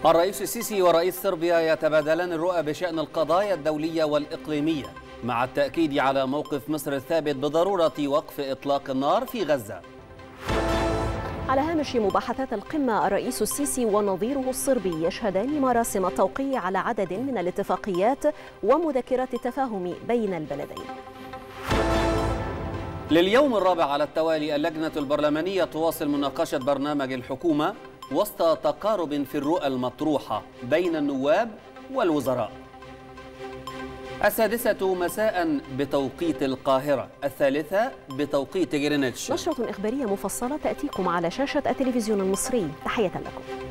الرئيس السيسي ورئيس صربيا يتبادلان الرؤى بشأن القضايا الدولية والإقليمية، مع التأكيد على موقف مصر الثابت بضرورة وقف إطلاق النار في غزة. على هامش مباحثات القمة، الرئيس السيسي ونظيره الصربي يشهدان مراسم التوقيع على عدد من الاتفاقيات ومذكرات التفاهم بين البلدين. لليوم الرابع على التوالي اللجنة البرلمانية تواصل مناقشة برنامج الحكومة وسط تقارب في الرؤى المطروحة بين النواب والوزراء. 6 مساء بتوقيت القاهرة، 3 بتوقيت غرينتش. نشرة إخبارية مفصلة تأتيكم على شاشة التلفزيون المصري. تحية لكم.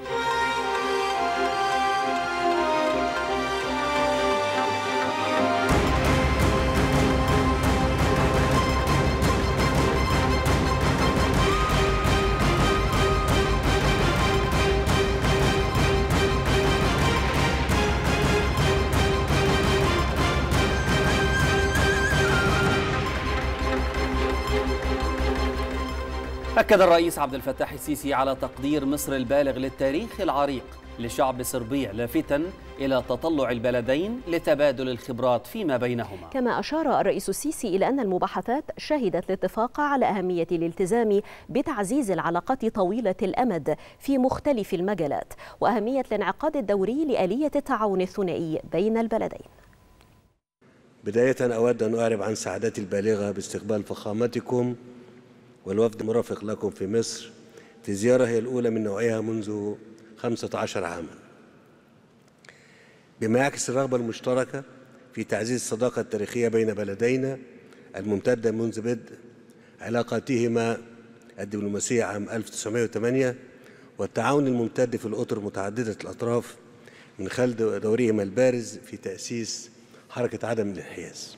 أكد الرئيس عبد الفتاح السيسي على تقدير مصر البالغ للتاريخ العريق لشعب صربيا، لافتا إلى تطلع البلدين لتبادل الخبرات فيما بينهما. كما أشار الرئيس السيسي إلى أن المباحثات شهدت الاتفاق على أهمية الالتزام بتعزيز العلاقات طويلة الأمد في مختلف المجالات، وأهمية الانعقاد الدوري لآلية التعاون الثنائي بين البلدين. بداية أود أن أعرب عن سعادتي البالغة باستقبال فخامتكم والوفد المرافق لكم في مصر في زيارة هي الأولى من نوعها منذ 15 عاما، بما يعكس الرغبة المشتركة في تعزيز الصداقة التاريخية بين بلدينا الممتدة منذ بدء علاقاتهما الدبلوماسية عام 1908، والتعاون الممتد في الأطر متعددة الأطراف من خلال دورهما البارز في تأسيس حركة عدم الانحياز.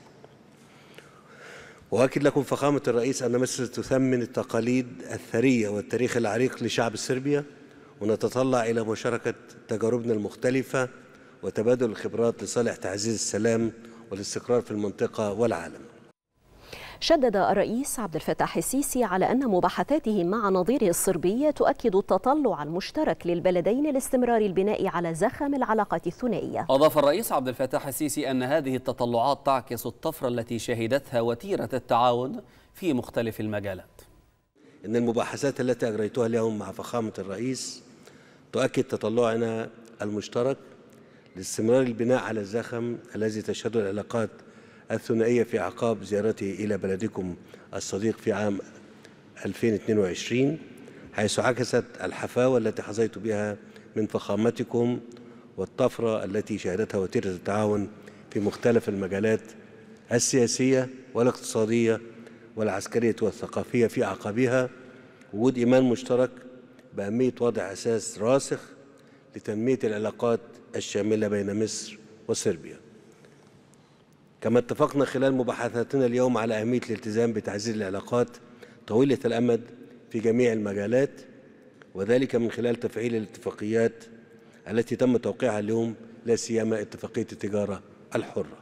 وأؤكد لكم فخامة الرئيس أن مصر تثمن التقاليد الثرية والتاريخ العريق لشعب صربيا، ونتطلع إلى مشاركة تجاربنا المختلفة وتبادل الخبرات لصالح تعزيز السلام والاستقرار في المنطقة والعالم. شدد الرئيس عبد الفتاح السيسي على أن مباحثاته مع نظيره الصربي تؤكد التطلع المشترك للبلدين لاستمرار البناء على زخم العلاقات الثنائية. أضاف الرئيس عبد الفتاح السيسي أن هذه التطلعات تعكس الطفرة التي شهدتها وتيرة التعاون في مختلف المجالات. إن المباحثات التي أجريتها اليوم مع فخامة الرئيس تؤكد تطلعنا المشترك لاستمرار البناء على الزخم الذي تشهده العلاقات الثنائية في أعقاب زيارتي إلى بلدكم الصديق في عام 2022، حيث عكست الحفاوة التي حظيت بها من فخامتكم والطفرة التي شهدتها وتيرة التعاون في مختلف المجالات السياسية والاقتصادية والعسكرية والثقافية في أعقابها، وجود إيمان مشترك بأهمية وضع أساس راسخ لتنمية العلاقات الشاملة بين مصر وصربيا. كما اتفقنا خلال مباحثاتنا اليوم على أهمية الالتزام بتعزيز العلاقات طويلة الأمد في جميع المجالات، وذلك من خلال تفعيل الاتفاقيات التي تم توقيعها اليوم، لا سيما اتفاقية التجارة الحرة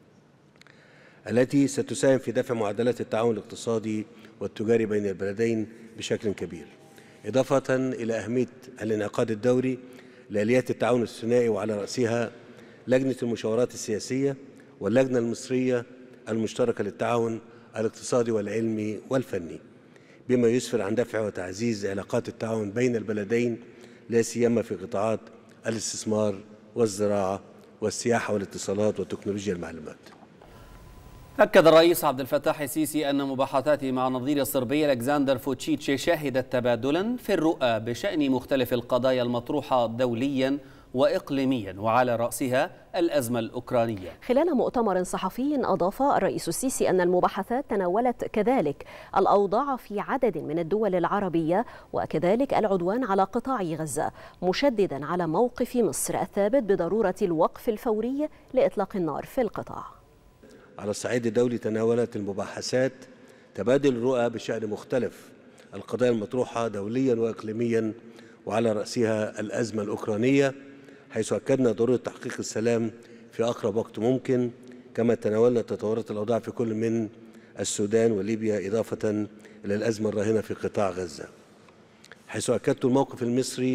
التي ستساهم في دفع معدلات التعاون الاقتصادي والتجاري بين البلدين بشكل كبير، إضافة إلى أهمية الانعقاد الدوري لآليات التعاون الثنائي، وعلى رأسها لجنة المشاورات السياسية واللجنة المصرية المشتركة للتعاون الاقتصادي والعلمي والفني، بما يسفر عن دفع وتعزيز علاقات التعاون بين البلدين، لا سيما في قطاعات الاستثمار والزراعة والسياحة والاتصالات وتكنولوجيا المعلومات. أكد الرئيس عبد الفتاح السيسي أن مباحثاته مع نظير الصربي ألكسندر فوتشيتش شهدت تبادلا في الرؤى بشأن مختلف القضايا المطروحة دوليا وإقليميا، وعلى رأسها الأزمة الأوكرانية. خلال مؤتمر صحفي أضاف الرئيس السيسي أن المباحثات تناولت كذلك الأوضاع في عدد من الدول العربية وكذلك العدوان على قطاع غزة، مشددا على موقف مصر الثابت بضرورة الوقف الفوري لإطلاق النار في القطاع. على الصعيد الدولي تناولت المباحثات تبادل الرؤى بشأن مختلف القضايا المطروحة دوليا وإقليميا، وعلى رأسها الأزمة الأوكرانية، حيث أكدنا ضرورة تحقيق السلام في أقرب وقت ممكن، كما تناولنا تطورات الأوضاع في كل من السودان وليبيا، إضافة إلى الأزمة الراهنة في قطاع غزة، حيث أكدت الموقف المصري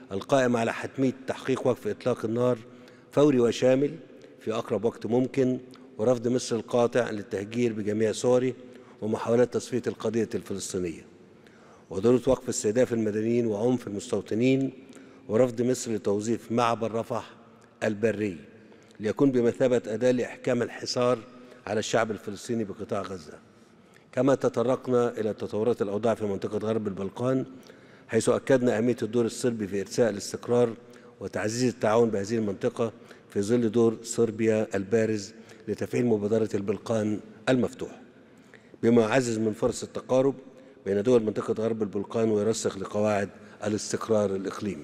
القائم على حتمية تحقيق وقف إطلاق النار فوري وشامل في أقرب وقت ممكن، ورفض مصر القاطع للتهجير بجميع صوره ومحاولات تصفية القضية الفلسطينية، وضرورة وقف استهداف المدنيين وعنف المستوطنين، ورفض مصر لتوظيف معبر رفح البري ليكون بمثابة أداة لإحكام الحصار على الشعب الفلسطيني بقطاع غزة. كما تطرقنا إلى تطورات الأوضاع في منطقة غرب البلقان، حيث أكدنا أهمية الدور الصربي في إرساء الاستقرار وتعزيز التعاون بهذه المنطقة في ظل دور صربيا البارز لتفعيل مبادرة البلقان المفتوح، بما يعزز من فرص التقارب بين دول منطقة غرب البلقان ويرسخ لقواعد الاستقرار الإقليمي.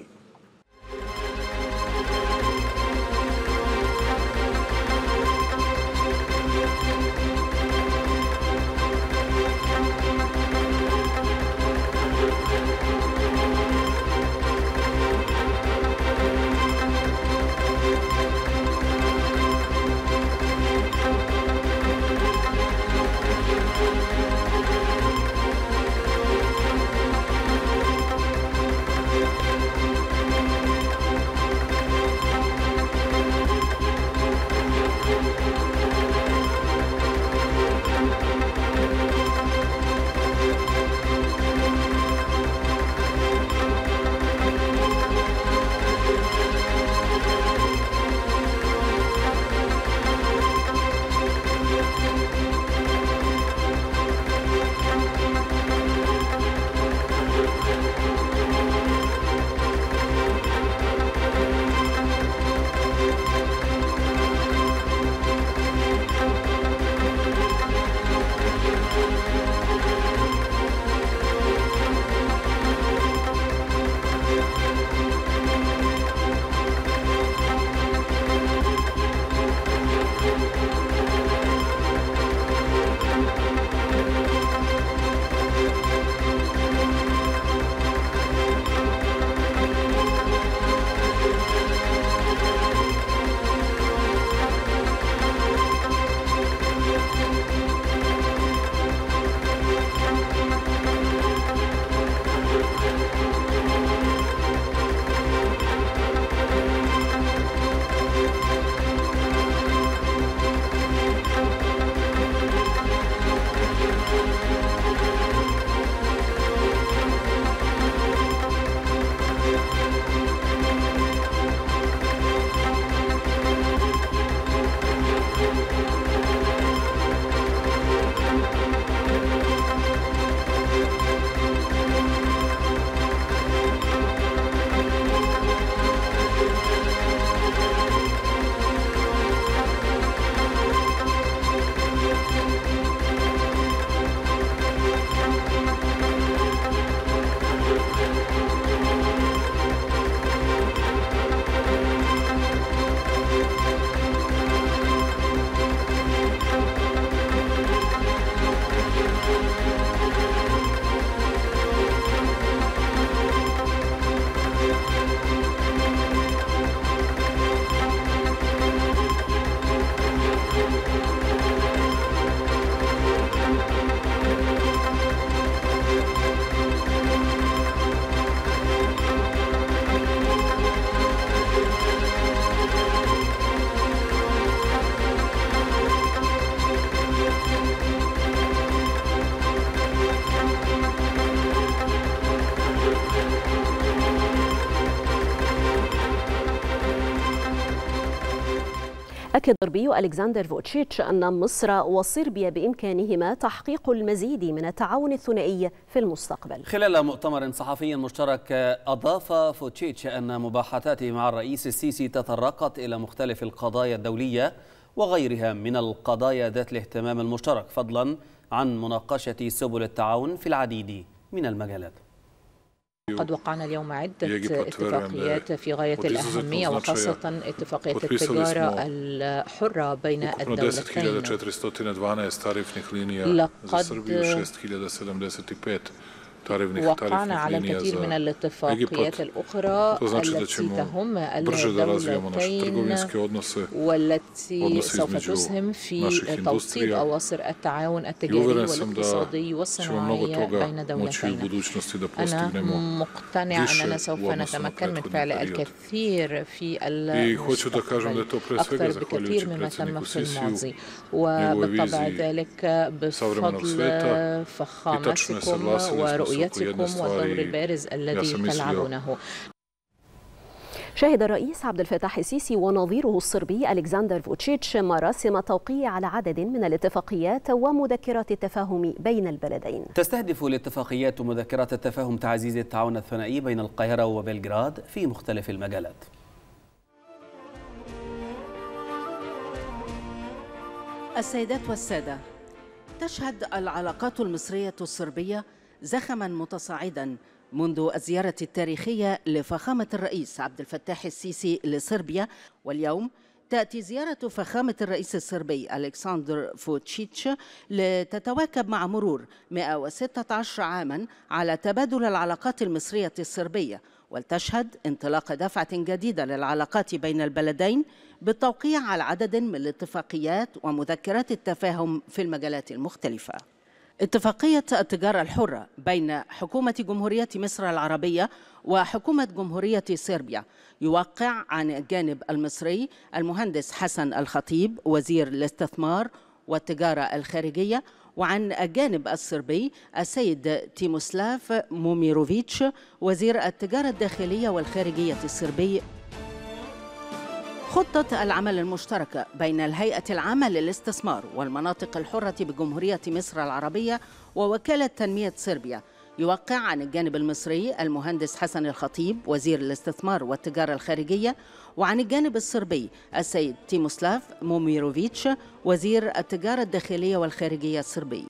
أكد الغربي ألكسندر فوتشيتش أن مصر وصربيا بإمكانهما تحقيق المزيد من التعاون الثنائي في المستقبل. خلال مؤتمر صحفي مشترك أضاف فوتشيتش أن مباحثاته مع الرئيس السيسي تطرقت إلى مختلف القضايا الدولية وغيرها من القضايا ذات الاهتمام المشترك، فضلا عن مناقشة سبل التعاون في العديد من المجالات. قد وقعنا اليوم عدة اتفاقيات في غاية الأهمية، وخاصة اتفاقية التجارة الحرة بين الدولتين. لقد وقعنا على الكثير من الاتفاقيات الأخرى التي تهم الدولتين والتي سوف تسهم في توطيد أواصر التعاون التجاري والاقتصادي والصناعي بين دولتين. أنا مقتنع أننا سوف نتمكن من فعل الكثير في المستقبل أكثر بكثير مما تم في الماضي، وبالطبع ذلك بفضل فخامتكم ورؤيتكم والدور البارز الذي تلعبونه. شهد الرئيس عبد الفتاح السيسي ونظيره الصربي ألكسندر فوتشيتش مراسم التوقيع على عدد من الاتفاقيات ومذكرات التفاهم بين البلدين. تستهدف الاتفاقيات ومذكرات التفاهم تعزيز التعاون الثنائي بين القاهرة وبلغراد في مختلف المجالات. السيدات والسادة، تشهد العلاقات المصرية الصربية زخما متصاعدا منذ الزيارة التاريخية لفخامة الرئيس عبد الفتاح السيسي لصربيا، واليوم تأتي زيارة فخامة الرئيس الصربي ألكسندر فوتشيتش لتتواكب مع مرور 116 عاما على تبادل العلاقات المصرية الصربية، ولتشهد انطلاق دفعة جديدة للعلاقات بين البلدين بالتوقيع على عدد من الاتفاقيات ومذكرات التفاهم في المجالات المختلفة. اتفاقية التجارة الحرة بين حكومة جمهورية مصر العربية وحكومة جمهورية صربيا يوقع عن الجانب المصري المهندس حسن الخطيب وزير الاستثمار والتجارة الخارجية، وعن الجانب الصربي السيد تيموسلاف موميروفيتش وزير التجارة الداخلية والخارجية الصربي. خطة العمل المشتركة بين الهيئة العامة للاستثمار والمناطق الحرة بجمهورية مصر العربية ووكالة تنمية صربيا يوقع عن الجانب المصري المهندس حسن الخطيب وزير الاستثمار والتجارة الخارجية، وعن الجانب الصربي السيد تيموسلاف موميروفيتش وزير التجارة الداخلية والخارجية الصربي.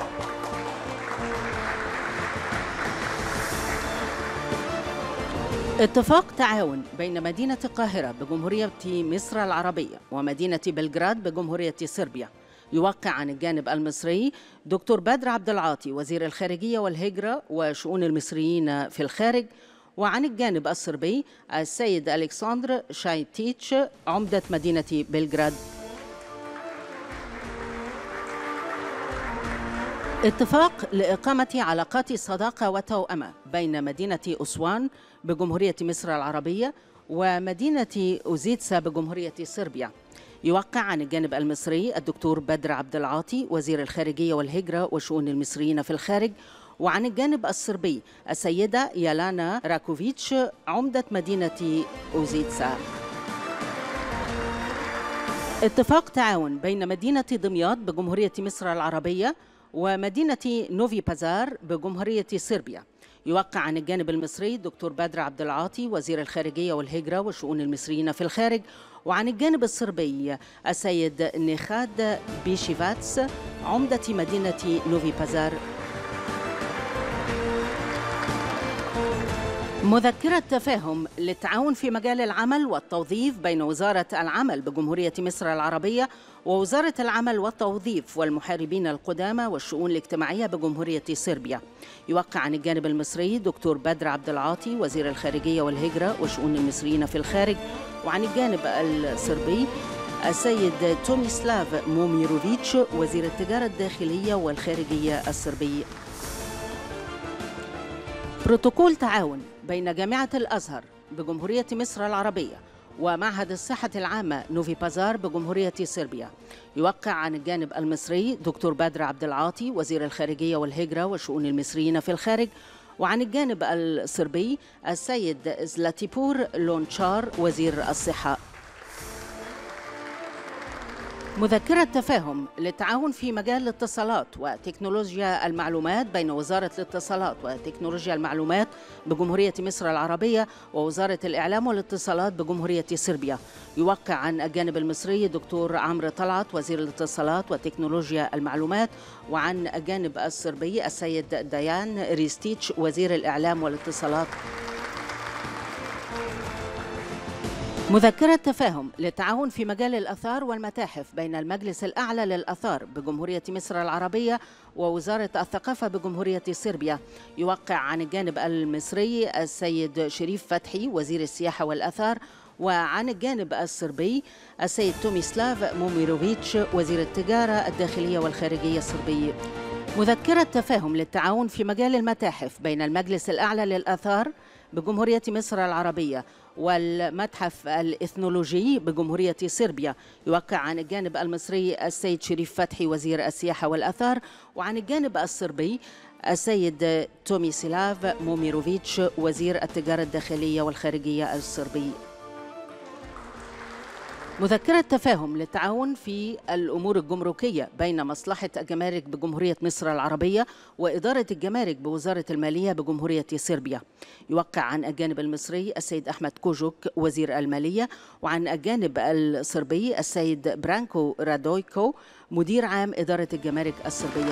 اتفاق تعاون بين مدينة القاهرة بجمهورية مصر العربية ومدينة بلغراد بجمهورية صربيا يوقع عن الجانب المصري دكتور بدر عبد العاطي وزير الخارجية والهجرة وشؤون المصريين في الخارج، وعن الجانب الصربي السيد ألكسندر شايتيتش عمدة مدينة بلغراد. اتفاق لإقامة علاقات صداقة وتوأمة بين مدينة أسوان بجمهورية مصر العربية ومدينة أوزيتسا بجمهورية صربيا يوقع عن الجانب المصري الدكتور بدر عبد العاطي وزير الخارجية والهجرة وشؤون المصريين في الخارج، وعن الجانب الصربي السيدة يالانا راكوفيتش عمدة مدينة أوزيتسا. اتفاق تعاون بين مدينة دمياط بجمهورية مصر العربية ومدينة نوفي بازار بجمهورية صربيا يوقع عن الجانب المصري دكتور بدر عبد العاطي وزير الخارجية والهجرة وشؤون المصريين في الخارج، وعن الجانب الصربي السيد نيخاد بيشيفاتس عمدة مدينة نوفي بازار. مذكرة تفاهم للتعاون في مجال العمل والتوظيف بين وزارة العمل بجمهورية مصر العربية ووزارة العمل والتوظيف والمحاربين القدامى والشؤون الاجتماعية بجمهورية صربيا يوقع عن الجانب المصري دكتور بدر عبد العاطي وزير الخارجية والهجرة وشؤون المصريين في الخارج، وعن الجانب الصربي السيد توميسلاف موميروفيتش وزير التجارة الداخلية والخارجية الصربي. بروتوكول تعاون بين جامعة الأزهر بجمهورية مصر العربية ومعهد الصحة العامة نوفي بازار بجمهورية صربيا يوقع عن الجانب المصري دكتور بدر عبد العاطي وزير الخارجية والهجرة وشؤون المصريين في الخارج، وعن الجانب الصربي السيد زلاتيبور لونشار وزير الصحة. مذكرة تفاهم للتعاون في مجال الاتصالات وتكنولوجيا المعلومات بين وزارة الاتصالات وتكنولوجيا المعلومات بجمهورية مصر العربية ووزارة الإعلام والاتصالات بجمهورية صربيا يوقع عن الجانب المصري دكتور عمرو طلعت وزير الاتصالات وتكنولوجيا المعلومات، وعن الجانب الصربي السيد ديان ريستيتش وزير الإعلام والاتصالات. مذكرة تفاهم للتعاون في مجال الآثار والمتاحف بين المجلس الأعلى للآثار بجمهورية مصر العربية ووزارة الثقافة بجمهورية صربيا. يوقع عن الجانب المصري السيد شريف فتحي وزير السياحة والآثار، وعن الجانب الصربي السيد توميسلاف موميروفيتش وزير التجارة الداخلية والخارجية الصربي. مذكرة تفاهم للتعاون في مجال المتاحف بين المجلس الأعلى للآثار بجمهورية مصر العربية والمتحف الإثنولوجي بجمهورية صربيا. يوقع عن الجانب المصري السيد شريف فتحي وزير السياحة والآثار، وعن الجانب الصربي السيد توميسلاف موميروفيتش وزير التجارة الداخلية والخارجية الصربي. مذكرة تفاهم للتعاون في الأمور الجمركية بين مصلحة الجمارك بجمهورية مصر العربية وإدارة الجمارك بوزارة المالية بجمهورية صربيا. يوقع عن الجانب المصري السيد أحمد كوجوك وزير المالية، وعن الجانب الصربي السيد برانكو رادويكو مدير عام إدارة الجمارك الصربية.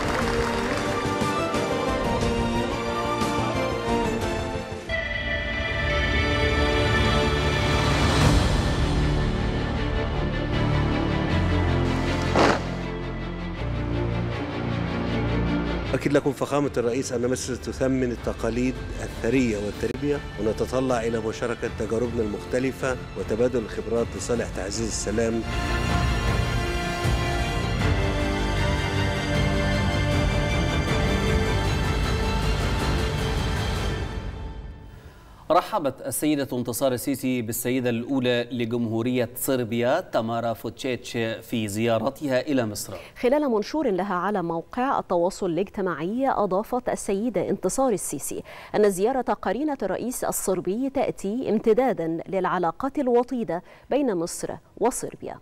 أكد لكم فخامة الرئيس أن مصر تثمن التقاليد الثرية والتربية، ونتطلع إلى مشاركة تجاربنا المختلفة وتبادل الخبرات لصالح تعزيز السلام. رحبت السيدة انتصار السيسي بالسيدة الأولى لجمهورية صربيا تامارا فوتشيتش في زيارتها إلى مصر. خلال منشور لها على موقع التواصل الاجتماعي، أضافت السيدة انتصار السيسي أن زيارة قرينة الرئيس الصربي تأتي امتدادا للعلاقات الوطيدة بين مصر وصربيا.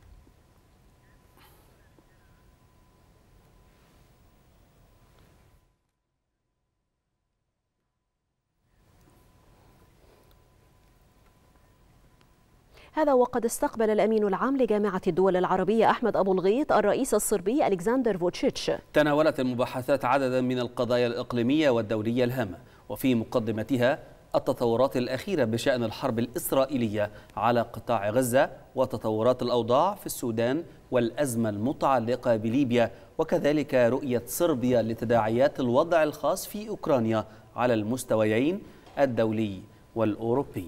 هذا وقد استقبل الأمين العام لجامعة الدول العربية أحمد أبو الغيط الرئيس الصربي ألكسندر فوتشيتش. تناولت المباحثات عددا من القضايا الإقليمية والدولية الهامة، وفي مقدمتها التطورات الأخيرة بشأن الحرب الإسرائيلية على قطاع غزة وتطورات الأوضاع في السودان والأزمة المتعلقة بليبيا، وكذلك رؤية صربيا لتداعيات الوضع الخاص في أوكرانيا على المستويين الدولي والأوروبي.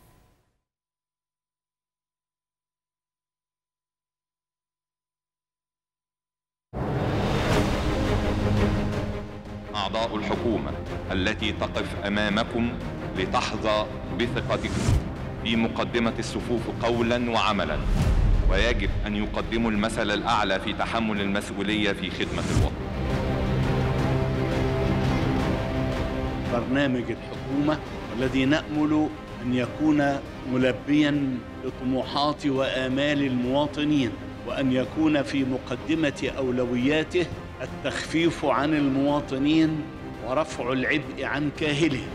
أعضاء الحكومة التي تقف أمامكم لتحظى بثقتكم في مقدمة الصفوف قولا وعملا، ويجب أن يقدموا المثل الأعلى في تحمل المسؤولية في خدمة الوطن. برنامج الحكومة الذي نأمل أن يكون ملبيا لطموحات وآمال المواطنين، وأن يكون في مقدمة أولوياته التخفيف عن المواطنين ورفع العبء عن كاهلهم.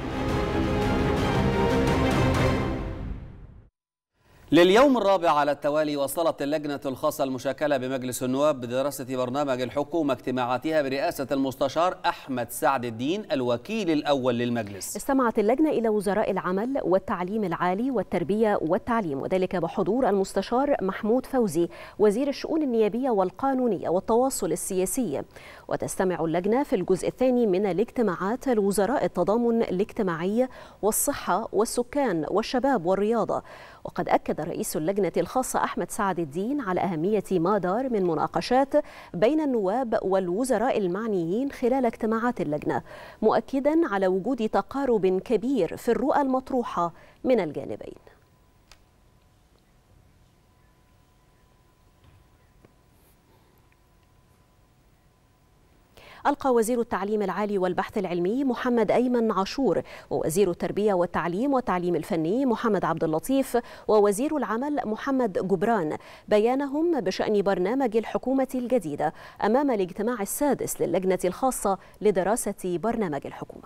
لليوم الرابع على التوالي وصلت اللجنة الخاصة المشكلة بمجلس النواب بدراسة برنامج الحكومة اجتماعاتها برئاسة المستشار أحمد سعد الدين الوكيل الأول للمجلس. استمعت اللجنة إلى وزراء العمل والتعليم العالي والتربية والتعليم، وذلك بحضور المستشار محمود فوزي وزير الشؤون النيابية والقانونية والتواصل السياسي. وتستمع اللجنة في الجزء الثاني من الاجتماعات لوزراء التضامن الاجتماعي والصحة والسكان والشباب والرياضة. وقد أكد رئيس اللجنة الخاصة أحمد سعد الدين على أهمية ما دار من مناقشات بين النواب والوزراء المعنيين خلال اجتماعات اللجنة، مؤكدا على وجود تقارب كبير في الرؤى المطروحة من الجانبين. ألقى وزير التعليم العالي والبحث العلمي محمد أيمن عاشور، ووزير التربية والتعليم والتعليم الفني محمد عبد اللطيف، ووزير العمل محمد جبران بيانهم بشأن برنامج الحكومة الجديدة أمام الاجتماع السادس للجنة الخاصة لدراسة برنامج الحكومة.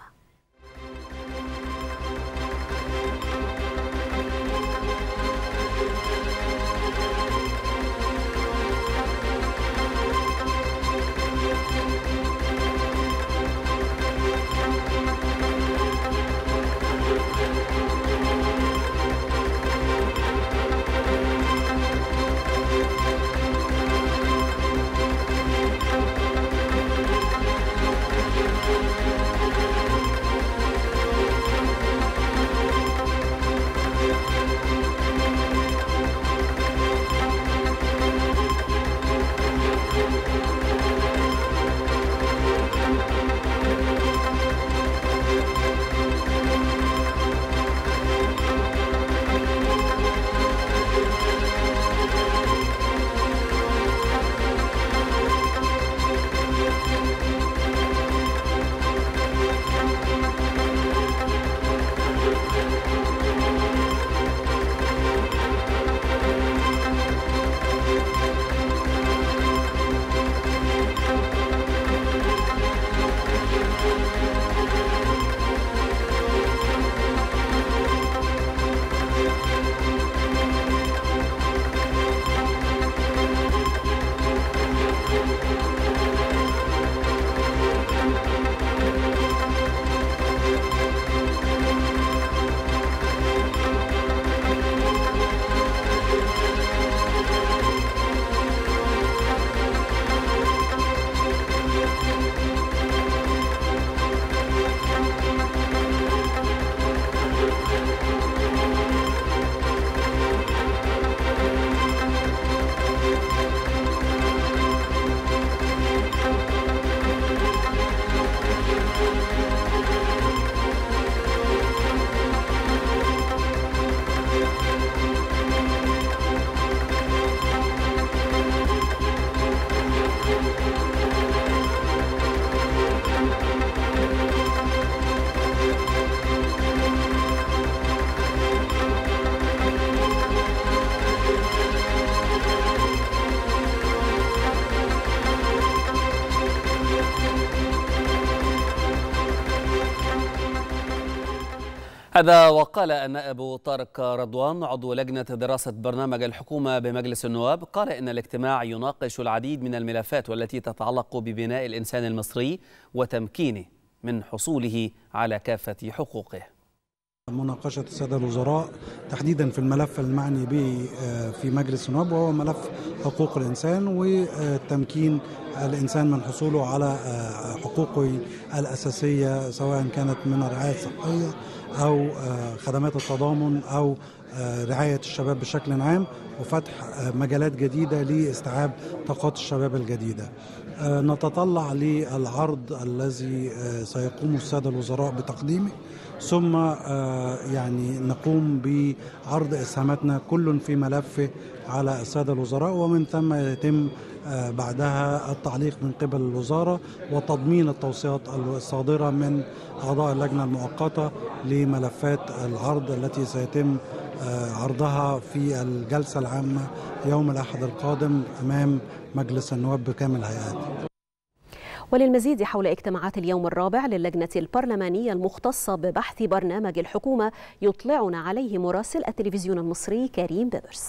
هذا وقال النائب طارق رضوان عضو لجنة دراسة برنامج الحكومة بمجلس النواب، قال إن الاجتماع يناقش العديد من الملفات والتي تتعلق ببناء الإنسان المصري وتمكينه من حصوله على كافة حقوقه. مناقشة السادة الوزراء تحديدا في الملف المعني به في مجلس النواب، وهو ملف حقوق الإنسان وتمكين الإنسان من حصوله على حقوقه الأساسية، سواء كانت من الرعاية الصحية أو خدمات التضامن أو رعاية الشباب بشكل عام، وفتح مجالات جديدة لاستيعاب طاقات الشباب الجديدة. نتطلع للعرض الذي سيقوم السادة الوزراء بتقديمه، ثم يعني نقوم بعرض إسهاماتنا كل في ملفه على السادة الوزراء، ومن ثم يتم بعدها التعليق من قبل الوزارة وتضمين التوصيات الصادرة من أعضاء اللجنة المؤقتة لملفات العرض التي سيتم عرضها في الجلسة العامة يوم الأحد القادم أمام مجلس النواب بكامل هيئاته. وللمزيد حول اجتماعات اليوم الرابع للجنة البرلمانية المختصة ببحث برنامج الحكومة يطلعنا عليه مراسل التلفزيون المصري كريم بيبرس.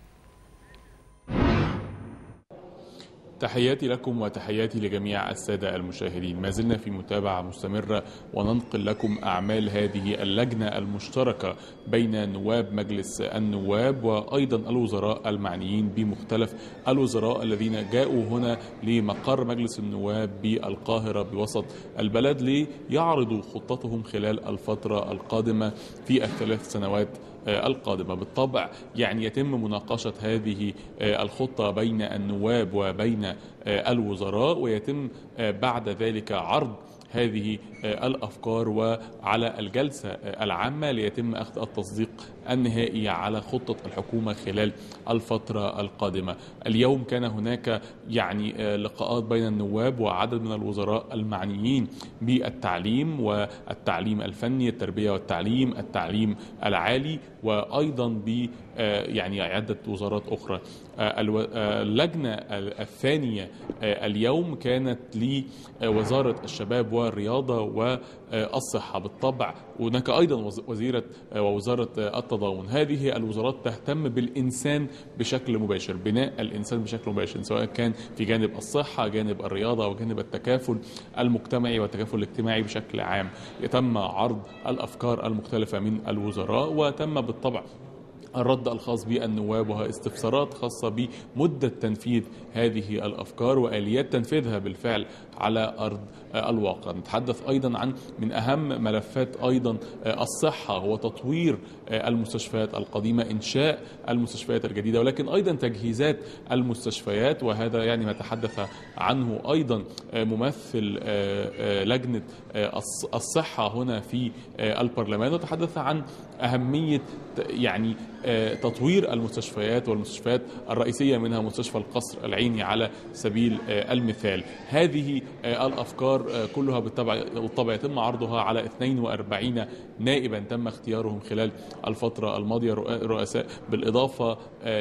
تحياتي لكم وتحياتي لجميع السادة المشاهدين. ما زلنا في متابعة مستمرة وننقل لكم أعمال هذه اللجنة المشتركة بين نواب مجلس النواب وأيضا الوزراء المعنيين بمختلف الوزراء الذين جاءوا هنا لمقر مجلس النواب بالقاهرة بوسط البلد ليعرضوا خطتهم خلال الفترة القادمة في الثلاث سنوات القادمة. بالطبع يعني يتم مناقشة هذه الخطة بين النواب وبين الوزراء، ويتم بعد ذلك عرض هذه الأفكار وعلى الجلسة العامة ليتم أخذ التصديق النهائي على خطة الحكومة خلال الفترة القادمة. اليوم كان هناك يعني لقاءات بين النواب وعدد من الوزراء المعنيين بالتعليم والتعليم الفني، التربية والتعليم، التعليم العالي، وأيضا ب يعني عدة وزارات أخرى. اللجنة الثانية اليوم كانت لوزارة الشباب والرياضة والصحة. بالطبع هناك أيضا وزيرة ووزارة التضامن. هذه الوزارات تهتم بالإنسان بشكل مباشر، بناء الإنسان بشكل مباشر، سواء كان في جانب الصحة، جانب الرياضة، وجانب التكافل المجتمعي والتكافل الاجتماعي بشكل عام. يتم عرض الأفكار المختلفة من الوزراء، وتم بالطبع الرد الخاص بالنواب وهي استفسارات خاصة بمدة تنفيذ هذه الأفكار وآليات تنفيذها بالفعل على أرض الواقع. نتحدث أيضا عن من أهم ملفات أيضا الصحة وتطوير المستشفيات القديمة، إنشاء المستشفيات الجديدة، ولكن أيضا تجهيزات المستشفيات، وهذا يعني ما تحدث عنه أيضا ممثل لجنة الصحة هنا في البرلمان، وتحدث عن أهمية يعني تطوير المستشفيات والمستشفيات الرئيسية منها مستشفى القصر العيني على سبيل المثال. هذه الأفكار كلها بالطبع يتم عرضها على 42 نائبا تم اختيارهم خلال الفترة الماضية رؤساء، بالإضافة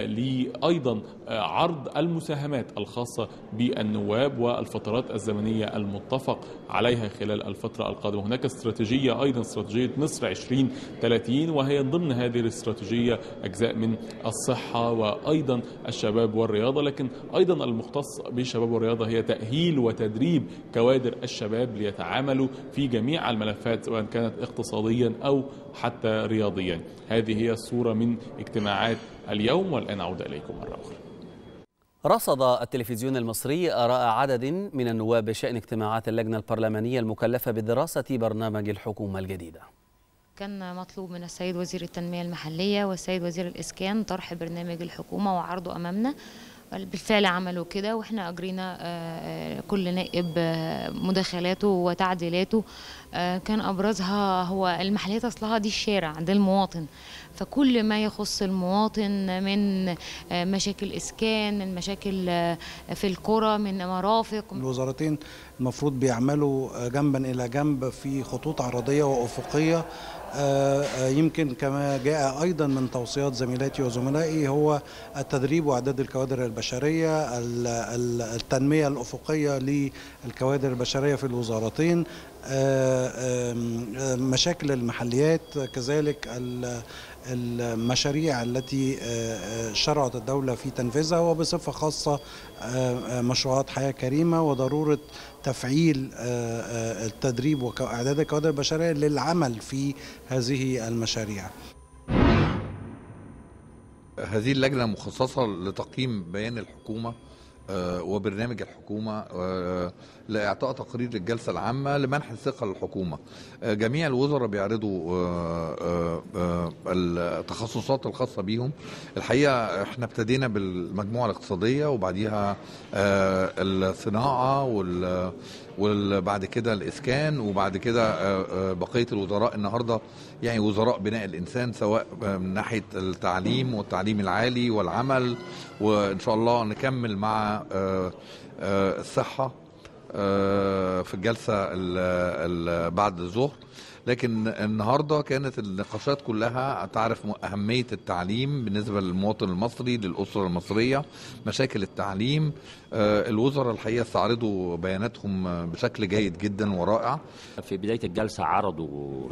لأيضا عرض المساهمات الخاصة بالنواب والفترات الزمنية المتفق عليها خلال الفترة القادمة. هناك استراتيجية أيضا، استراتيجية مصر 2030، وهي ضمن هذه الاستراتيجية أجزاء من الصحة وأيضا الشباب والرياضة، لكن أيضا المختص بالشباب والرياضة هي تأهيل وتدريب كوادر الشباب ليتعاملوا في جميع الملفات سواء كانت اقتصاديا أو حتى رياضيا. هذه هي الصورة من اجتماعات اليوم، والآن أعود إليكم مرة أخرى. رصد التلفزيون المصري آراء عدد من النواب بشأن اجتماعات اللجنة البرلمانية المكلفة بدراسة برنامج الحكومة الجديدة. كان مطلوب من السيد وزير التنمية المحلية والسيد وزير الإسكان طرح برنامج الحكومة وعرضه أمامنا. بالفعل عملوا كده، واحنا أجرينا كل نائب مداخلاته وتعديلاته. كان أبرزها هو المحليات أصلها دي الشارع، ده المواطن، فكل ما يخص المواطن من مشاكل إسكان، من مشاكل في القرى، من مرافق. الوزارتين المفروض بيعملوا جنبا إلى جنب في خطوط عرضية وأفقية. يمكن كما جاء أيضا من توصيات زميلاتي وزملائي هو التدريب وإعداد الكوادر البشرية، التنمية الأفقية للكوادر البشرية في الوزارتين، مشاكل المحليات، كذلك المشاريع التي شرعت الدولة في تنفيذها، وبصفة خاصة مشروعات حياة كريمة وضرورة تفعيل التدريب وإعداد الكوادر البشرية للعمل في هذه المشاريع. هذه اللجنة مخصصة لتقييم بيان الحكومة وبرنامج الحكومة لإعطاء تقرير للجلسة العامة لمنح الثقة للحكومة. جميع الوزراء بيعرضوا التخصصات الخاصة بيهم. الحقيقة احنا ابتدينا بالمجموعة الاقتصادية وبعديها الصناعة وبعد كده الإسكان وبعد كده بقية الوزراء النهاردة يعني وزراء بناء الإنسان، سواء من ناحية التعليم والتعليم العالي والعمل، وإن شاء الله نكمل مع الصحة في الجلسة بعد الظهر. لكن النهاردة كانت النقاشات كلها تعرف أهمية التعليم بالنسبة للمواطن المصري، للأسرة المصرية، مشاكل التعليم. الوزراء الحقيقة استعرضوا بياناتهم بشكل جيد جدا ورائع. في بداية الجلسة عرضوا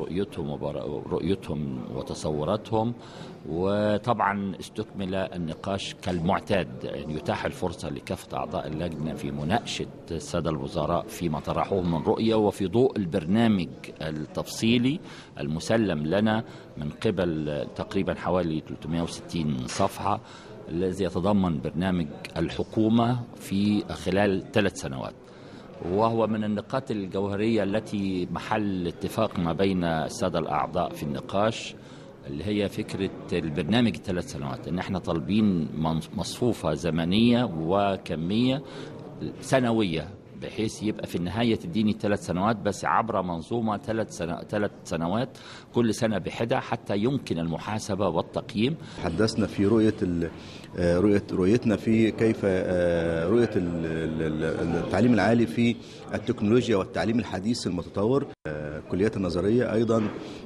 رؤيتهم وتصوراتهم، وطبعا استكمل النقاش كالمعتاد، يعني يتاح الفرصة لكافة أعضاء اللجنة في مناقشة السادة الوزراء فيما طرحوه من رؤية، وفي ضوء البرنامج التفصيلي المسلم لنا من قبل تقريبا حوالي 360 صفحة، الذي يتضمن برنامج الحكومة في خلال 3 سنوات، وهو من النقاط الجوهرية التي محل اتفاق ما بين السادة الأعضاء في النقاش، اللي هي فكرة البرنامج 3 سنوات، ان احنا طالبين مصفوفة زمنية وكمية سنوية، بحيث يبقى في النهاية تديني 3 سنوات بس عبر منظومة 3 سنوات، كل سنة بحدة حتى يمكن المحاسبة والتقييم. حدثنا في رؤيتنا في كيف رؤية التعليم العالي في التكنولوجيا والتعليم الحديث المتطور، الكليات النظرية، أيضا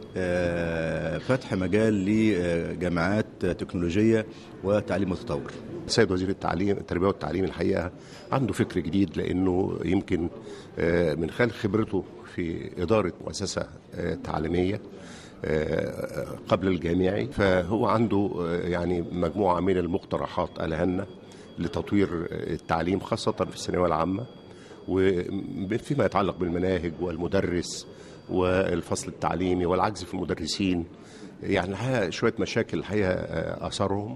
فتح مجال لجامعات تكنولوجية وتعليم متطور. السيد وزير التربية والتعليم الحقيقة عنده فكر جديد، لأنه يمكن من خلال خبرته في إدارة مؤسسة تعليمية قبل الجامعي، فهو عنده يعني مجموعة من المقترحات الهامة لتطوير التعليم خاصة في الثانوية العامة، وفيما يتعلق بالمناهج والمدرس والفصل التعليمي والعجز في المدرسين. يعني الحقيقة شوية مشاكل الحقيقة أثرهم.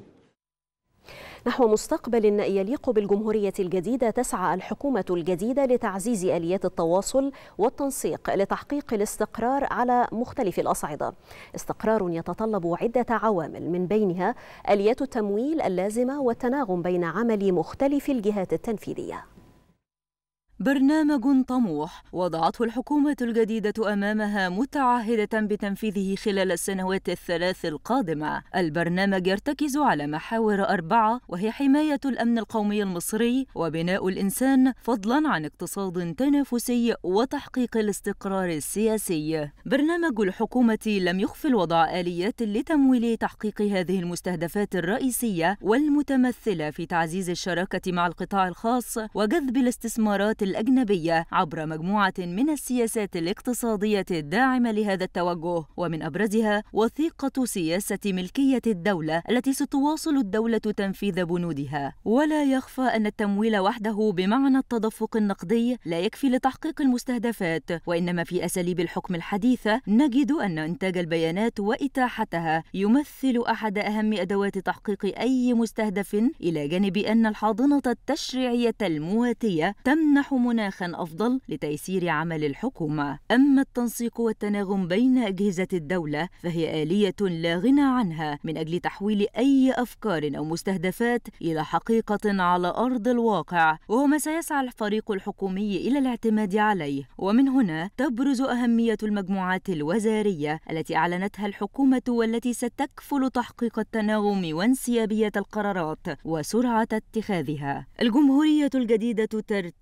نحو مستقبل يليق بالجمهورية الجديدة، تسعى الحكومة الجديدة لتعزيز آليات التواصل والتنسيق لتحقيق الاستقرار على مختلف الأصعدة. استقرار يتطلب عدة عوامل، من بينها آليات التمويل اللازمة والتناغم بين عمل مختلف الجهات التنفيذية. برنامج طموح وضعته الحكومة الجديدة أمامها متعهدة بتنفيذه خلال السنوات الثلاث القادمة. البرنامج يرتكز على محاور 4، وهي حماية الأمن القومي المصري وبناء الإنسان، فضلاً عن اقتصاد تنافسي وتحقيق الاستقرار السياسي. برنامج الحكومة لم يغفل وضع آليات لتمويل تحقيق هذه المستهدفات الرئيسية، والمتمثلة في تعزيز الشراكة مع القطاع الخاص وجذب الاستثمارات الأجنبية عبر مجموعة من السياسات الاقتصادية الداعمة لهذا التوجه، ومن أبرزها وثيقة سياسة ملكية الدولة التي ستواصل الدولة تنفيذ بنودها. ولا يخفى أن التمويل وحده بمعنى التدفق النقدي لا يكفي لتحقيق المستهدفات، وإنما في أساليب الحكم الحديثة نجد أن إنتاج البيانات وإتاحتها يمثل أحد أهم أدوات تحقيق أي مستهدف، إلى جانب أن الحاضنة التشريعية المواتية تمنح مناخاً أفضل لتيسير عمل الحكومة. أما التنسيق والتناغم بين أجهزة الدولة فهي آلية لا غنى عنها من أجل تحويل أي أفكار أو مستهدفات إلى حقيقة على أرض الواقع، وهو ما سيسعى الفريق الحكومي إلى الاعتماد عليه. ومن هنا تبرز أهمية المجموعات الوزارية التي أعلنتها الحكومة، والتي ستكفل تحقيق التناغم وانسيابية القرارات وسرعة اتخاذها. الجمهورية الجديدة ترتكز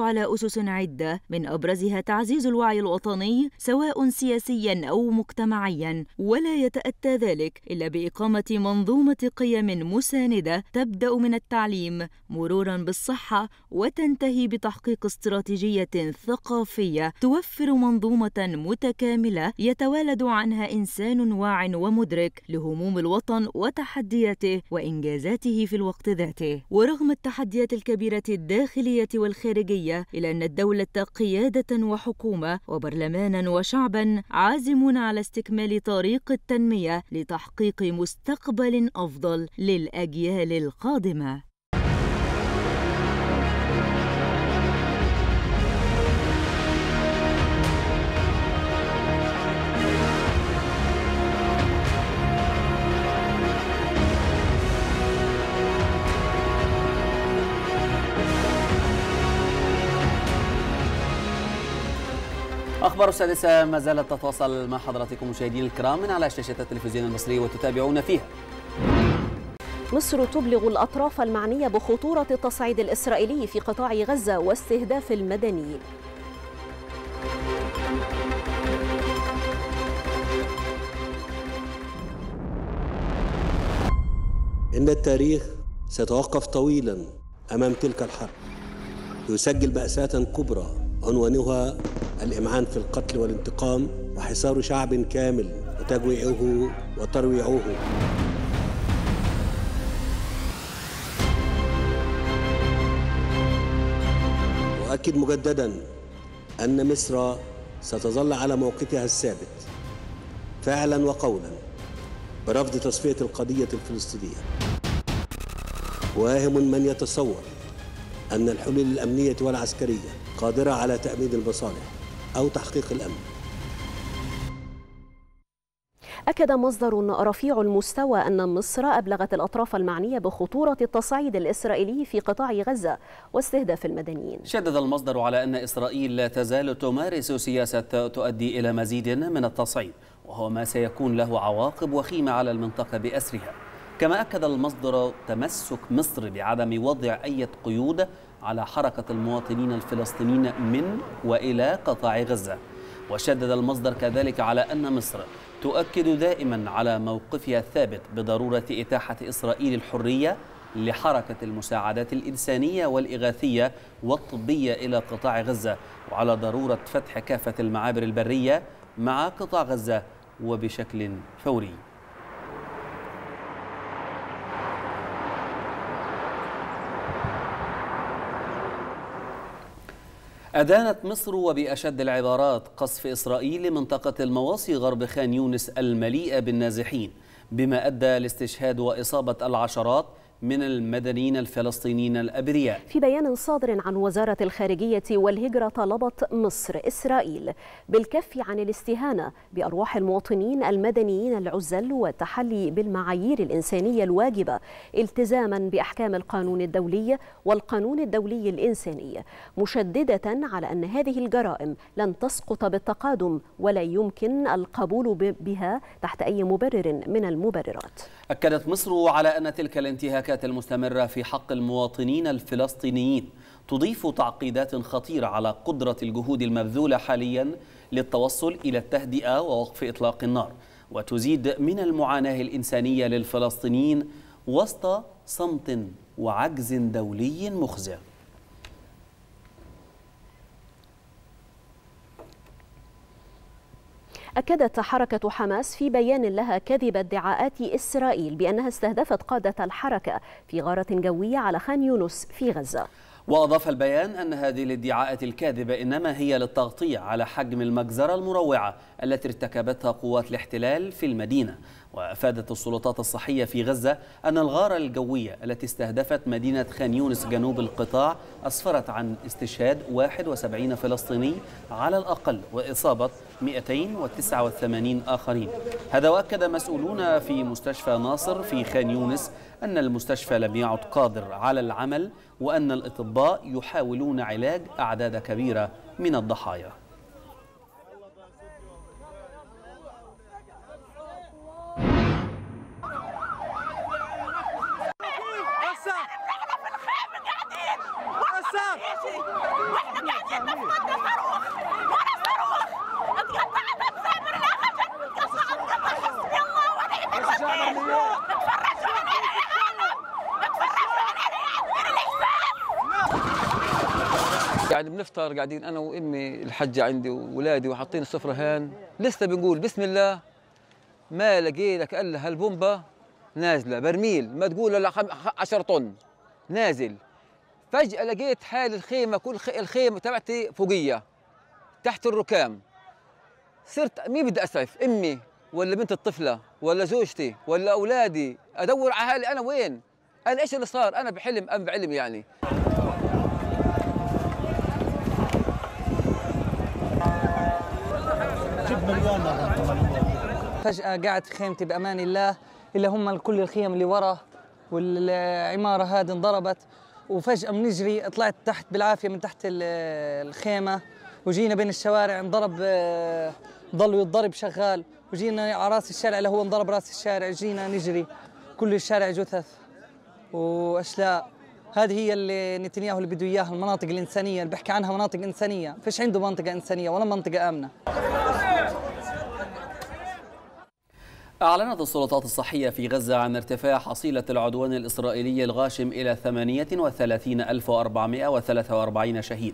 على أسس عدة، من أبرزها تعزيز الوعي الوطني سواء سياسيا أو مجتمعيا، ولا يتأتى ذلك إلا بإقامة منظومة قيم مساندة تبدأ من التعليم مرورا بالصحة وتنتهي بتحقيق استراتيجية ثقافية توفر منظومة متكاملة يتوالد عنها إنسان واع ومدرك لهموم الوطن وتحدياته وإنجازاته في الوقت ذاته. ورغم التحديات الكبيرة الداخلية والخارجية، إلا أن الدولة قيادة وحكومة وبرلمانا وشعبا عازمون على استكمال طريق التنمية لتحقيق مستقبل أفضل للأجيال القادمة. أخبار السادسة ما زالت تتواصل مع حضراتكم مشاهدينا الكرام من على شاشة التلفزيون المصري وتتابعون فيها. مصر تبلغ الأطراف المعنية بخطورة التصعيد الإسرائيلي في قطاع غزة واستهداف المدنيين. إن التاريخ سيتوقف طويلا أمام تلك الحرب، يسجل مأساة كبرى عنوانها الإمعان في القتل والانتقام وحصار شعب كامل وتجويعه وترويعه. وأكد مجددا أن مصر ستظل على موقفها الثابت فعلا وقولا برفض تصفية القضية الفلسطينية. واهم من يتصور أن الحلول الأمنية والعسكرية قادرة على تأمين المصالح أو تحقيق الأمن. أكد مصدر رفيع المستوى أن مصر أبلغت الأطراف المعنية بخطورة التصعيد الإسرائيلي في قطاع غزة واستهداف المدنيين. شدد المصدر على أن إسرائيل لا تزال تمارس سياسة تؤدي إلى مزيد من التصعيد، وهو ما سيكون له عواقب وخيمة على المنطقة بأسرها. كما أكد المصدر تمسك مصر بعدم وضع أي قيود على حركة المواطنين الفلسطينيين من وإلى قطاع غزة. وشدد المصدر كذلك على أن مصر تؤكد دائما على موقفها الثابت بضرورة إتاحة إسرائيل الحرية لحركة المساعدات الإنسانية والإغاثية والطبية إلى قطاع غزة، وعلى ضرورة فتح كافة المعابر البرية مع قطاع غزة وبشكل فوري. أدانت مصر وبأشد العبارات قصف إسرائيل لمنطقة المواصي غرب خان يونس المليئة بالنازحين، بما أدى لاستشهاد وإصابة العشرات من المدنيين الفلسطينيين الأبرياء. في بيان صادر عن وزارة الخارجية والهجرة طلبت مصر إسرائيل بالكف عن الاستهانة بأرواح المواطنين المدنيين العزل والتحلي بالمعايير الإنسانية الواجبة التزاما بأحكام القانون الدولي والقانون الدولي الإنساني، مشددة على أن هذه الجرائم لن تسقط بالتقادم ولا يمكن القبول بها تحت أي مبرر من المبررات. أكدت مصر على أن تلك الانتهاكات المستمرة في حق المواطنين الفلسطينيين تضيف تعقيدات خطيرة على قدرة الجهود المبذولة حاليا للتوصل إلى التهدئة ووقف إطلاق النار، وتزيد من المعاناة الإنسانية للفلسطينيين وسط صمت وعجز دولي مخزي. أكدت حركة حماس في بيان لها كذب ادعاءات إسرائيل بأنها استهدفت قادة الحركة في غارة جوية على خان يونس في غزة. وأضاف البيان أن هذه الادعاءات الكاذبة إنما هي للتغطية على حجم المجزرة المروعة التي ارتكبتها قوات الاحتلال في المدينة. وأفادت السلطات الصحية في غزة أن الغارة الجوية التي استهدفت مدينة خان يونس جنوب القطاع أسفرت عن استشهاد 71 فلسطيني على الأقل وإصابة 289 آخرين. هذا وأكد مسؤولون في مستشفى ناصر في خان يونس أن المستشفى لم يعد قادر على العمل، وأن الأطباء يحاولون علاج أعداد كبيرة من الضحايا. احنا بنفطر قاعدين انا وامي الحجه عندي واولادي وحاطين السفره هان، لسه بنقول بسم الله ما لقينا الا هالبومبه نازله برميل ما تقول الا 10 طن نازل. فجاه لقيت حال الخيمه كل الخيمه تبعتي فوقيه تحت الركام. صرت مين بدي اسعف؟ امي ولا بنت الطفله ولا زوجتي ولا اولادي؟ ادور على حالي انا وين؟ انا ايش اللي صار؟ انا بحلم ام بعلم يعني. فجأة قاعد في خيمتي بأمان الله، إلا هم كل الخيم اللي ورا والعمارة هذه انضربت، وفجأة بنجري طلعت تحت بالعافية من تحت الخيمة، وجينا بين الشوارع انضرب، ضلوا يتضرب شغال، وجينا على راس الشارع اللي هو انضرب راس الشارع، جينا نجري كل الشارع جثث وأشلاء. هذه هي اللي نتنياهو اللي بده إياها، المناطق الإنسانية اللي بحكي عنها مناطق إنسانية، فيش عنده منطقة إنسانية ولا منطقة آمنة. أعلنت السلطات الصحية في غزة عن ارتفاع حصيلة العدوان الإسرائيلي الغاشم إلى 38,443 شهيد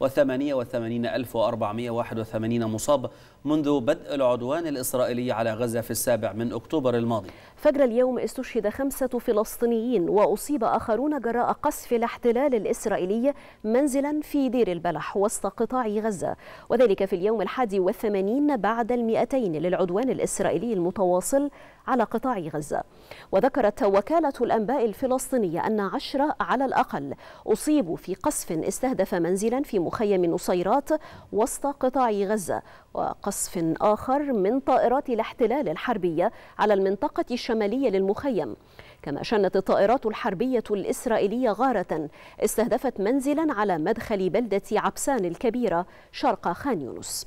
و88,481 مصاب منذ بدء العدوان الإسرائيلي على غزة في 7 أكتوبر الماضي. فجر اليوم استشهد 5 فلسطينيين وأصيب آخرون جراء قصف الاحتلال الإسرائيلي منزلا في دير البلح وسط قطاع غزة، وذلك في اليوم 81 بعد 200 للعدوان الإسرائيلي المتواصل على قطاع غزة. وذكرت وكالة الأنباء الفلسطينية أن 10 على الأقل أصيبوا في قصف استهدف منزلا في مخيم نصيرات وسط قطاع غزة، وقصف آخر من طائرات الاحتلال الحربية على المنطقة الشمالية للمخيم. كما شنت الطائرات الحربية الإسرائيلية غارة استهدفت منزلا على مدخل بلدة عبسان الكبيرة شرق خان يونس.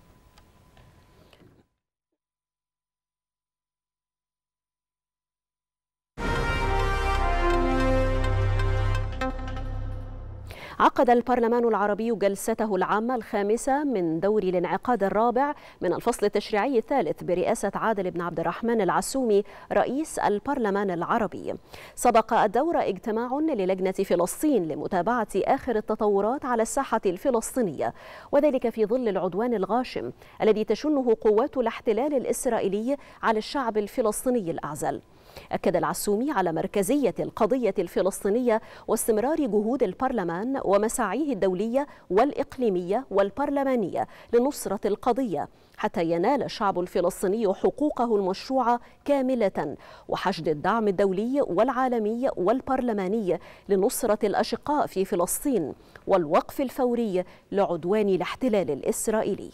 عقد البرلمان العربي جلسته العامة الخامسة من دور الانعقاد الرابع من الفصل التشريعي الثالث برئاسة عادل بن عبد الرحمن العسومي رئيس البرلمان العربي. سبق الدور اجتماع للجنة فلسطين لمتابعة آخر التطورات على الساحة الفلسطينية، وذلك في ظل العدوان الغاشم الذي تشنه قوات الاحتلال الإسرائيلي على الشعب الفلسطيني الأعزل. أكد العسومي على مركزية القضية الفلسطينية واستمرار جهود البرلمان ومساعيه الدولية والإقليمية والبرلمانية لنصرة القضية حتى ينال الشعب الفلسطيني حقوقه المشروعة كاملة، وحشد الدعم الدولي والعالمي والبرلماني لنصرة الأشقاء في فلسطين والوقف الفوري لعدوان الاحتلال الإسرائيلي.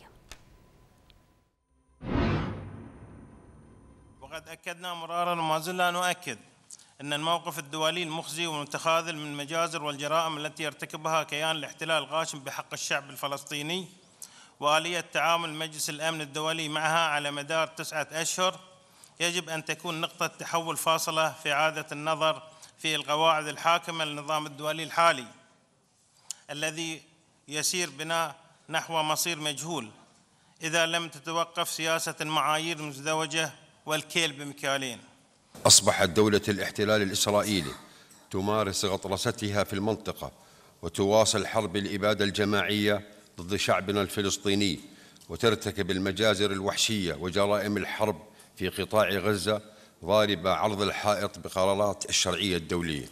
وقد أكدنا مرارا وما زلنا نؤكد أن الموقف الدولي المخزي والمتخاذل من المجازر والجرائم التي يرتكبها كيان الاحتلال الغاشم بحق الشعب الفلسطيني وآلية تعامل مجلس الأمن الدولي معها على مدار 9 أشهر يجب أن تكون نقطة تحول فاصلة في إعادة النظر في القواعد الحاكمة للنظام الدولي الحالي الذي يسير بنا نحو مصير مجهول إذا لم تتوقف سياسة المعايير المزدوجة والكيل بمكيالين. أصبحت دولة الاحتلال الإسرائيلي تمارس غطرستها في المنطقة وتواصل حرب الإبادة الجماعية ضد شعبنا الفلسطيني وترتكب المجازر الوحشية وجرائم الحرب في قطاع غزة ضاربة عرض الحائط بقرارات الشرعية الدولية.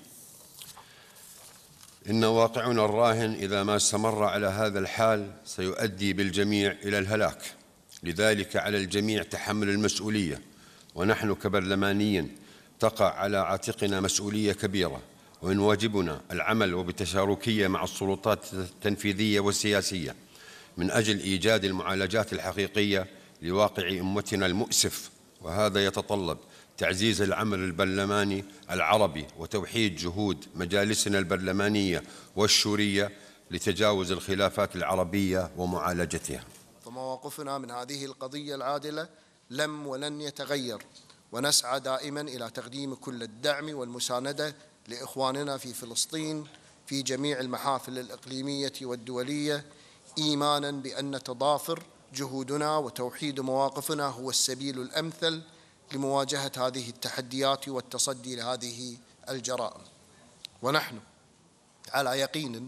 إن واقعنا الراهن إذا ما استمر على هذا الحال سيؤدي بالجميع إلى الهلاك، لذلك على الجميع تحمل المسؤولية، ونحن كبرلمانيين تقع على عاتقنا مسؤولية كبيرة، ومن واجبنا العمل وبتشاركية مع السلطات التنفيذية والسياسية من أجل إيجاد المعالجات الحقيقية لواقع أمتنا المؤسف، وهذا يتطلب تعزيز العمل البرلماني العربي وتوحيد جهود مجالسنا البرلمانية والشورية لتجاوز الخلافات العربية ومعالجتها. فمواقفنا من هذه القضية العادلة لم ولن يتغير، ونسعى دائما إلى تقديم كل الدعم والمساندة لإخواننا في فلسطين في جميع المحافل الإقليمية والدولية، إيمانا بأن تضافر جهودنا وتوحيد مواقفنا هو السبيل الأمثل لمواجهة هذه التحديات والتصدي لهذه الجرائم. ونحن على يقين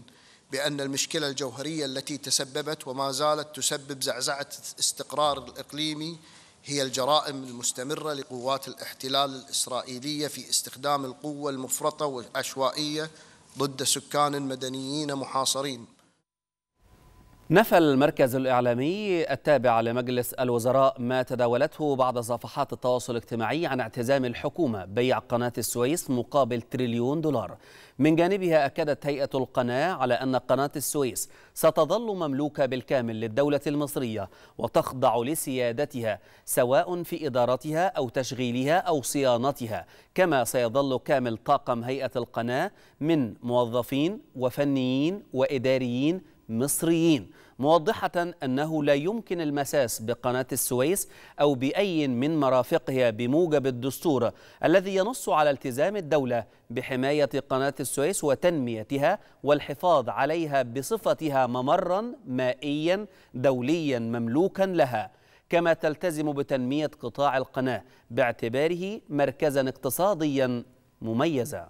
بأن المشكلة الجوهرية التي تسببت وما زالت تسبب زعزعة الاستقرار الإقليمي هي الجرائم المستمرة لقوات الاحتلال الإسرائيلية في استخدام القوة المفرطة والعشوائية ضد سكان مدنيين محاصرين. نفى المركز الإعلامي التابع لمجلس الوزراء ما تداولته بعض صفحات التواصل الاجتماعي عن اعتزام الحكومة بيع قناة السويس مقابل $1 تريليون. من جانبها أكدت هيئة القناة على أن قناة السويس ستظل مملوكة بالكامل للدولة المصرية وتخضع لسيادتها سواء في إدارتها أو تشغيلها أو صيانتها، كما سيظل كامل طاقم هيئة القناة من موظفين وفنيين وإداريين مصريين، موضحة أنه لا يمكن المساس بقناة السويس أو بأي من مرافقها بموجب الدستور الذي ينص على التزام الدولة بحماية قناة السويس وتنميتها والحفاظ عليها بصفتها ممرا مائيا دوليا مملوكا لها، كما تلتزم بتنمية قطاع القناة باعتباره مركزا اقتصاديا مميزا.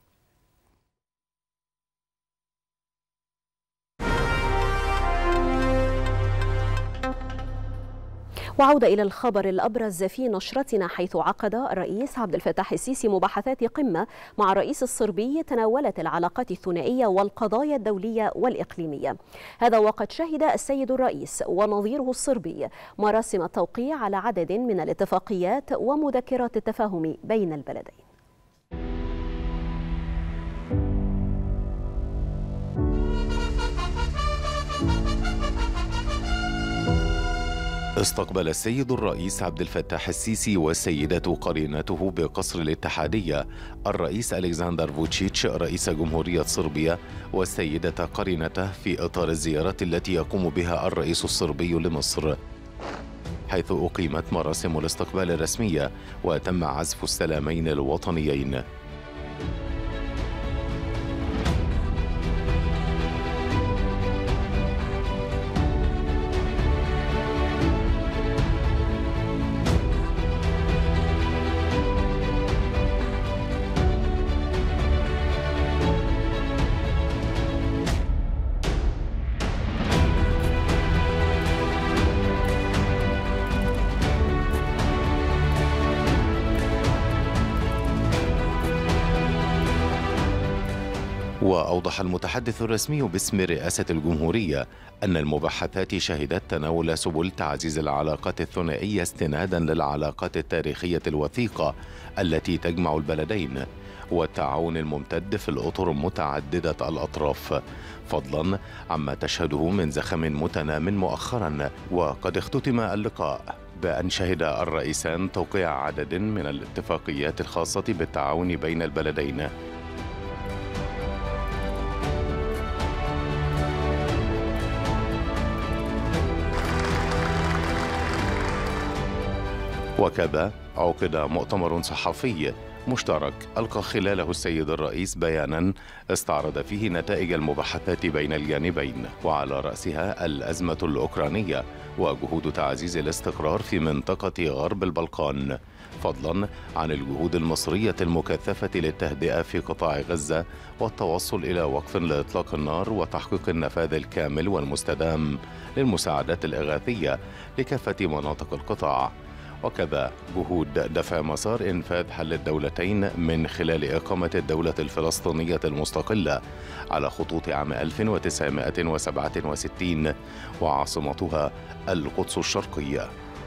وعودة إلى الخبر الأبرز في نشرتنا، حيث عقد الرئيس عبد الفتاح السيسي مباحثات قمة مع الرئيس الصربي تناولت العلاقات الثنائية والقضايا الدولية والإقليمية. هذا وقد شهد السيد الرئيس ونظيره الصربي مراسم التوقيع على عدد من الاتفاقيات ومذكرات التفاهم بين البلدين. استقبل السيد الرئيس عبد الفتاح السيسي والسيدة قرينته بقصر الاتحادية الرئيس ألكسندر فوتشيتش رئيس جمهورية صربيا والسيدة قرينته في إطار الزيارة التي يقوم بها الرئيس الصربي لمصر، حيث أقيمت مراسم الاستقبال الرسمية وتم عزف السلامين الوطنيين. وأوضح المتحدث الرسمي باسم رئاسة الجمهورية أن المباحثات شهدت تناول سبل تعزيز العلاقات الثنائية استنادا للعلاقات التاريخية الوثيقة التي تجمع البلدين والتعاون الممتد في الأطر متعددة الأطراف، فضلا عما تشهده من زخم متنام مؤخرا. وقد اختتم اللقاء بأن شهد الرئيسان توقيع عدد من الاتفاقيات الخاصة بالتعاون بين البلدين. وكذا عقد مؤتمر صحفي مشترك ألقى خلاله السيد الرئيس بيانا استعرض فيه نتائج المباحثات بين الجانبين، وعلى رأسها الأزمة الأوكرانية وجهود تعزيز الاستقرار في منطقة غرب البلقان، فضلا عن الجهود المصرية المكثفة للتهدئة في قطاع غزة والتوصل إلى وقف لإطلاق النار وتحقيق النفاذ الكامل والمستدام للمساعدات الإغاثية لكافة مناطق القطاع، وكذا جهود دفع مسار إنفاذ حل الدولتين من خلال إقامة الدولة الفلسطينية المستقلة على خطوط عام 1967 وعاصمتها القدس الشرقية.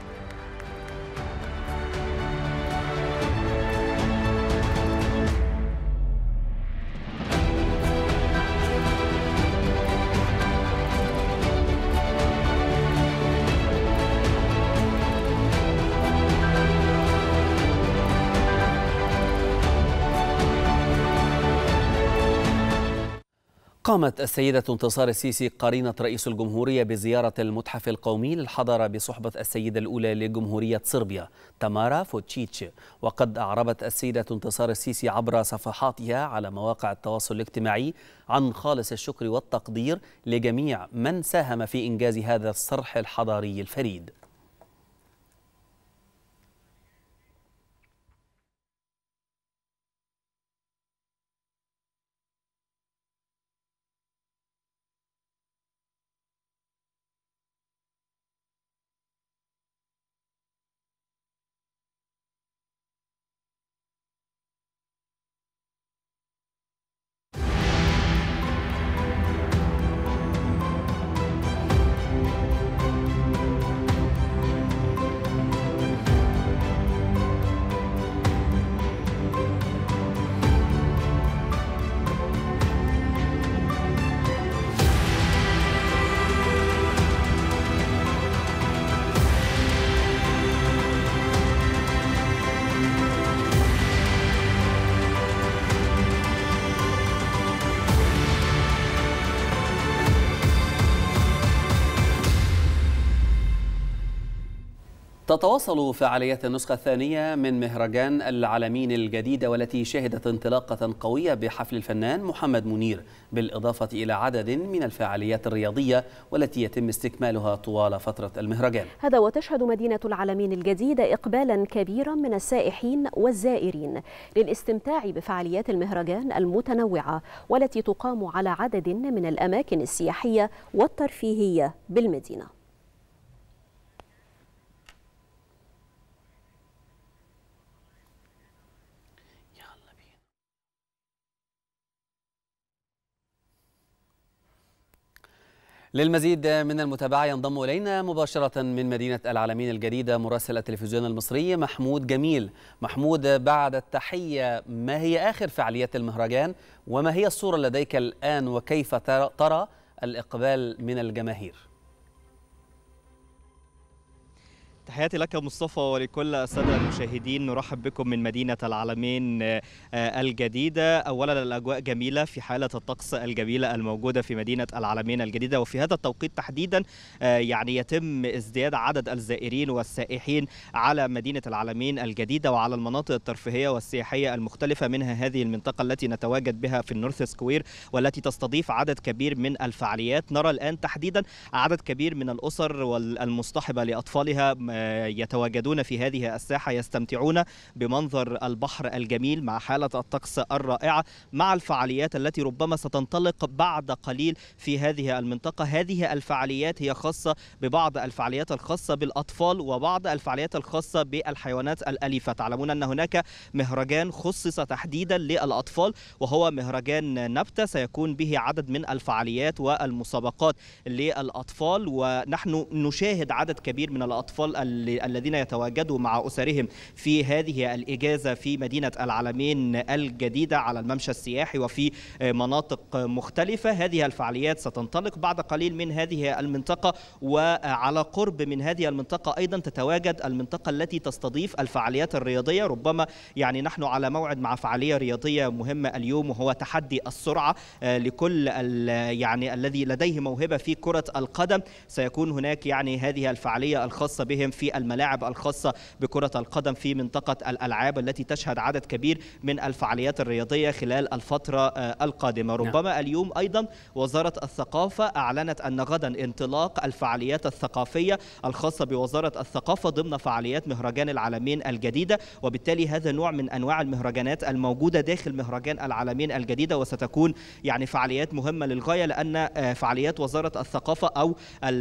قامت السيدة انتصار السيسي قرينة رئيس الجمهورية بزيارة المتحف القومي للحضارة بصحبة السيدة الأولى لجمهورية صربيا تامارا فوتشيتش. وقد أعربت السيدة انتصار السيسي عبر صفحاتها على مواقع التواصل الاجتماعي عن خالص الشكر والتقدير لجميع من ساهم في إنجاز هذا الصرح الحضاري الفريد. تتواصل فعاليات النسخة الثانية من مهرجان العالمين الجديدة، والتي شهدت انطلاقة قوية بحفل الفنان محمد منير، بالإضافة إلى عدد من الفعاليات الرياضية والتي يتم استكمالها طوال فترة المهرجان. هذا وتشهد مدينة العالمين الجديدة إقبالا كبيرا من السائحين والزائرين للاستمتاع بفعاليات المهرجان المتنوعة، والتي تقام على عدد من الأماكن السياحية والترفيهية بالمدينة. للمزيد من المتابعة ينضم إلينا مباشرة من مدينة العالمين الجديدة مراسل التلفزيون المصري محمود جميل. محمود، بعد التحية، ما هي آخر فعاليات المهرجان وما هي الصورة لديك الآن وكيف ترى الإقبال من الجماهير؟ تحياتي لك مصطفى ولكل السادة المشاهدين. نرحب بكم من مدينة العالمين الجديدة. أولا الأجواء جميلة في حالة الطقس الجميلة الموجودة في مدينة العالمين الجديدة، وفي هذا التوقيت تحديدا يعني يتم ازدياد عدد الزائرين والسائحين على مدينة العالمين الجديدة وعلى المناطق الترفيهية والسياحية المختلفة، منها هذه المنطقة التي نتواجد بها في النورث سكوير والتي تستضيف عدد كبير من الفعاليات. نرى الآن تحديدا عدد كبير من الأسر والمصطحبة لأطفالها يتواجدون في هذه الساحة، يستمتعون بمنظر البحر الجميل مع حالة الطقس الرائعة، مع الفعاليات التي ربما ستنطلق بعد قليل في هذه المنطقة. هذه الفعاليات هي خاصة ببعض الفعاليات الخاصة بالأطفال وبعض الفعاليات الخاصة بالحيوانات الأليفة. تعلمون أن هناك مهرجان خصص تحديدا للأطفال وهو مهرجان نبتة، سيكون به عدد من الفعاليات والمسابقات للأطفال، ونحن نشاهد عدد كبير من الأطفال الذين يتواجدوا مع أسرهم في هذه الإجازة في مدينة العالمين الجديدة على الممشى السياحي وفي مناطق مختلفة. هذه الفعاليات ستنطلق بعد قليل من هذه المنطقة، وعلى قرب من هذه المنطقة أيضا تتواجد المنطقة التي تستضيف الفعاليات الرياضية. ربما يعني نحن على موعد مع فعالية رياضية مهمة اليوم، وهو تحدي السرعة لكل يعني الذي لديه موهبة في كرة القدم. سيكون هناك يعني هذه الفعالية الخاصة بهم في الملاعب الخاصة بكرة القدم في منطقة الألعاب التي تشهد عدد كبير من الفعاليات الرياضية خلال الفترة القادمة. ربما اليوم أيضا وزارة الثقافة أعلنت أن غدا انطلاق الفعاليات الثقافية الخاصة بوزارة الثقافة ضمن فعاليات مهرجان العالمين الجديدة، وبالتالي هذا نوع من أنواع المهرجانات الموجودة داخل مهرجان العالمين الجديدة، وستكون يعني فعاليات مهمة للغاية، لأن فعاليات وزارة الثقافة أو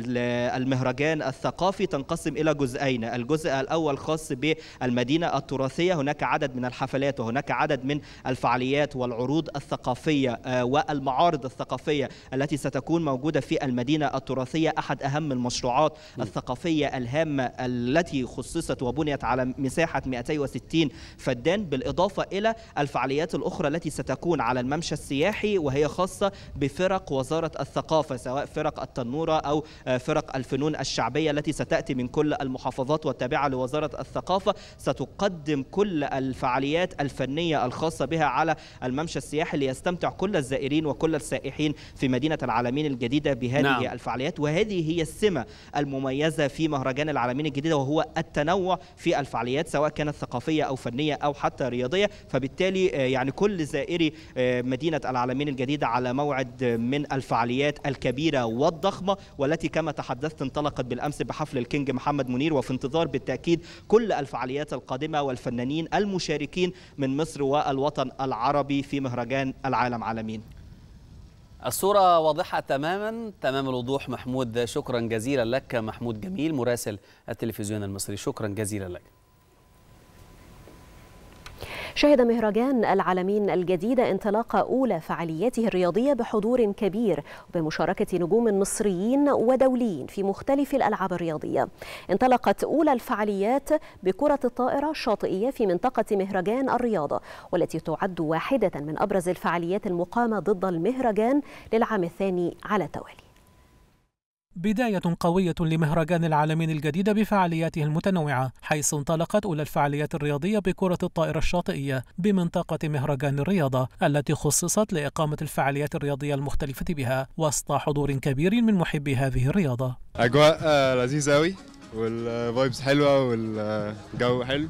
المهرجان الثقافي تنقسم إلى جزئين. الجزء الأول خاص بالمدينة التراثية، هناك عدد من الحفلات وهناك عدد من الفعاليات والعروض الثقافية والمعارض الثقافية التي ستكون موجودة في المدينة التراثية، أحد أهم المشروعات الثقافية الهامة التي خصصت وبنيت على مساحة 260 فدان، بالإضافة إلى الفعاليات الأخرى التي ستكون على الممشى السياحي وهي خاصة بفرق وزارة الثقافة، سواء فرق التنورة أو فرق الفنون الشعبية التي ستأتي من كل المحافظات والتابعة لوزارة الثقافة. ستقدم كل الفعاليات الفنية الخاصة بها على الممشى السياحي ليستمتع كل الزائرين وكل السائحين في مدينة العالمين الجديدة بهذه الفعاليات. وهذه هي السمة المميزة في مهرجان العالمين الجديدة، وهو التنوع في الفعاليات سواء كانت ثقافية أو فنية أو حتى رياضية. فبالتالي يعني كل زائري مدينة العالمين الجديدة على موعد من الفعاليات الكبيرة والضخمة، والتي كما تحدثت انطلقت بالأمس بحفل الكينج محمد منير، وفي انتظار بالتأكيد كل الفعاليات القادمة والفنانين المشاركين من مصر والوطن العربي في مهرجان العالم عالمين. الصورة واضحة تمام الوضوح. محمود، شكرا جزيلا لك. محمود جميل مراسل التلفزيون المصري، شكرا جزيلا لك. شهد مهرجان العالمين الجديدة انطلاق أولى فعالياته الرياضية بحضور كبير وبمشاركة نجوم مصريين ودوليين في مختلف الألعاب الرياضية. انطلقت أولى الفعاليات بكرة الطائرة الشاطئية في منطقة مهرجان الرياضة، والتي تعد واحدة من أبرز الفعاليات المقامة ضد المهرجان للعام الثاني على التوالي. بداية قوية لمهرجان العالمين الجديدة بفعالياته المتنوعة، حيث انطلقت أولى الفعاليات الرياضية بكرة الطائرة الشاطئية بمنطقة مهرجان الرياضة التي خصصت لإقامة الفعاليات الرياضية المختلفة بها وسط حضور كبير من محبي هذه الرياضة. أجواء لذيذة أوي، والفايبس حلوه والجو حلو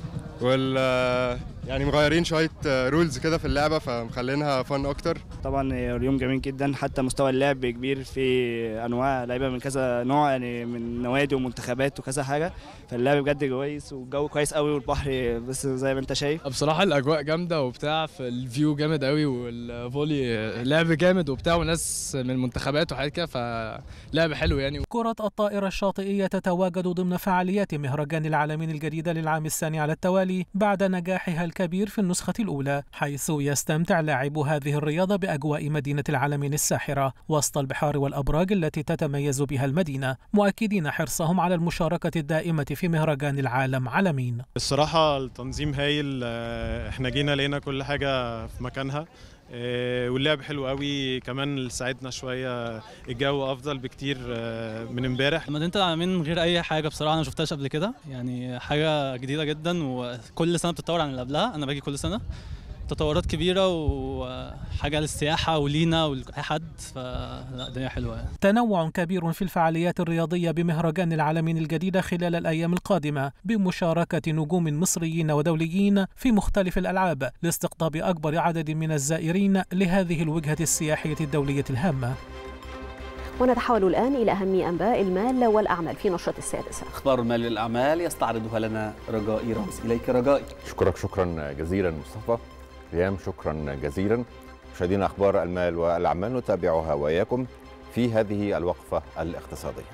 يعني مغيرين شويه رولز كده في اللعبه فمخلينها فن اكتر. طبعا اليوم جميل جدا، حتى مستوى اللعب كبير، في انواع لعيبه من كذا نوع، يعني من نوادي ومنتخبات وكذا حاجه، فاللعب بجد كويس والجو كويس قوي والبحر بس زي ما انت شايف. بصراحه الاجواء جامده وبتاع، في الفيو جامد قوي والفولي لعب جامد وبتاع وناس من المنتخبات وحاجات كده، فلعب حلو يعني. كرة الطائرة الشاطئية تتواجد ضمن فعاليات مهرجان العالمين الجديدة للعام الثاني على التوالي بعد نجاحها الكبير في النسخة الأولى، حيث يستمتع لاعبو هذه الرياضة بأجواء مدينة العالمين الساحرة وسط البحار والأبراج التي تتميز بها المدينة، مؤكدين حرصهم على المشاركة الدائمة في مهرجان العالم عالمين. الصراحة التنظيم هايل، احنا جينا لقينا كل حاجة في مكانها، واللعب حلو قوي، كمان ساعدنا شويه، الجو افضل بكتير من امبارح. مدينه العالمين غير اي حاجه بصراحه، انا ما شفتهاش قبل كده، يعني حاجه جديده جدا وكل سنه بتتطور عن اللي قبلها. انا باجي كل سنه، تطورات كبيرة وحاجة للسياحة ولينا ولأي حد، فلا الدنيا حلوة يعني. تنوع كبير في الفعاليات الرياضية بمهرجان العالمين الجديدة خلال الأيام القادمة بمشاركة نجوم مصريين ودوليين في مختلف الألعاب لاستقطاب أكبر عدد من الزائرين لهذه الوجهة السياحية الدولية الهامة. ونتحول الآن إلى أهم أنباء المال والأعمال في نشرة السادسة. أخبار المال والأعمال يستعرضها لنا رجائي رمز. إليك رجائي. شكرا جزيلا مصطفى. ريام شكرا جزيلا. مشاهدينا أخبار المال والأعمال نتابعها وإياكم في هذه الوقفة الاقتصادية.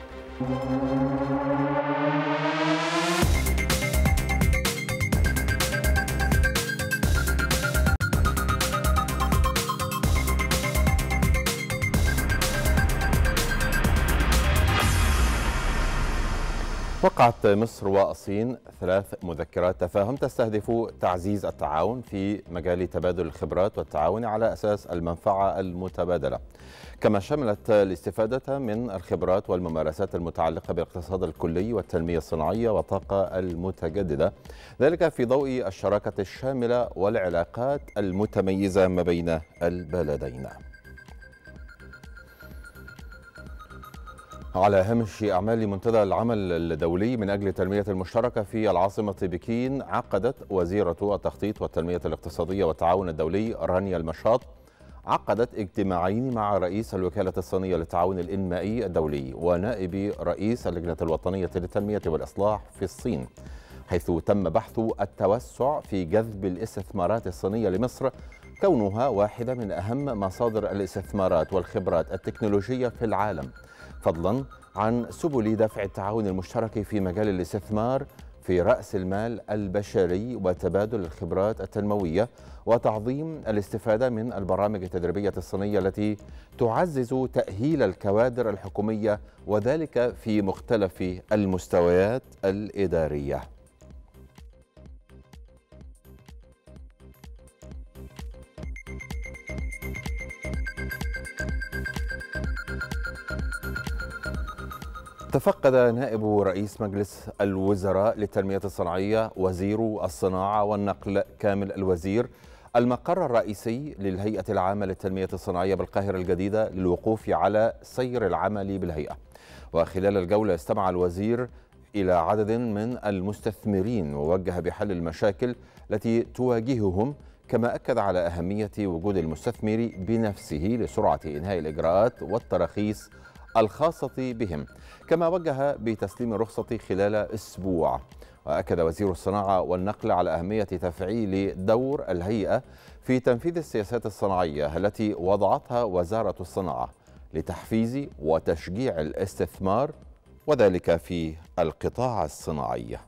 وقعت مصر والصين 3 مذكرات تفاهم تستهدف تعزيز التعاون في مجال تبادل الخبرات والتعاون على أساس المنفعة المتبادلة، كما شملت الاستفادة من الخبرات والممارسات المتعلقة بالاقتصاد الكلي والتنمية الصناعية والطاقة المتجددة، ذلك في ضوء الشراكة الشاملة والعلاقات المتميزة ما بين البلدين. على هامش أعمال منتدى العمل الدولي من أجل التنمية المشتركة في العاصمة بكين، عقدت وزيرة التخطيط والتنمية الاقتصادية والتعاون الدولي رانيا المشاط اجتماعين مع رئيس الوكالة الصينية للتعاون الإنمائي الدولي ونائب رئيس اللجنة الوطنية للتنمية والإصلاح في الصين، حيث تم بحث التوسع في جذب الاستثمارات الصينية لمصر، كونها واحدة من أهم مصادر الاستثمارات والخبرات التكنولوجية في العالم، فضلا عن سبل دفع التعاون المشترك في مجال الاستثمار في رأس المال البشري وتبادل الخبرات التنموية وتعظيم الاستفادة من البرامج التدريبية الصينية التي تعزز تأهيل الكوادر الحكومية وذلك في مختلف المستويات الإدارية. تفقد نائب رئيس مجلس الوزراء للتنمية الصناعية وزير الصناعة والنقل كامل الوزير المقر الرئيسي للهيئة العامة للتنمية الصناعية بالقاهرة الجديدة للوقوف على سير العمل بالهيئة. وخلال الجولة استمع الوزير إلى عدد من المستثمرين ووجه بحل المشاكل التي تواجههم، كما أكد على أهمية وجود المستثمر بنفسه لسرعة إنهاء الإجراءات والتراخيص الخاصة بهم، كما وجه بتسليم الرخصة خلال أسبوع. وأكد وزير الصناعة والنقل على أهمية تفعيل دور الهيئة في تنفيذ السياسات الصناعية التي وضعتها وزارة الصناعة لتحفيز وتشجيع الاستثمار وذلك في القطاع الصناعي.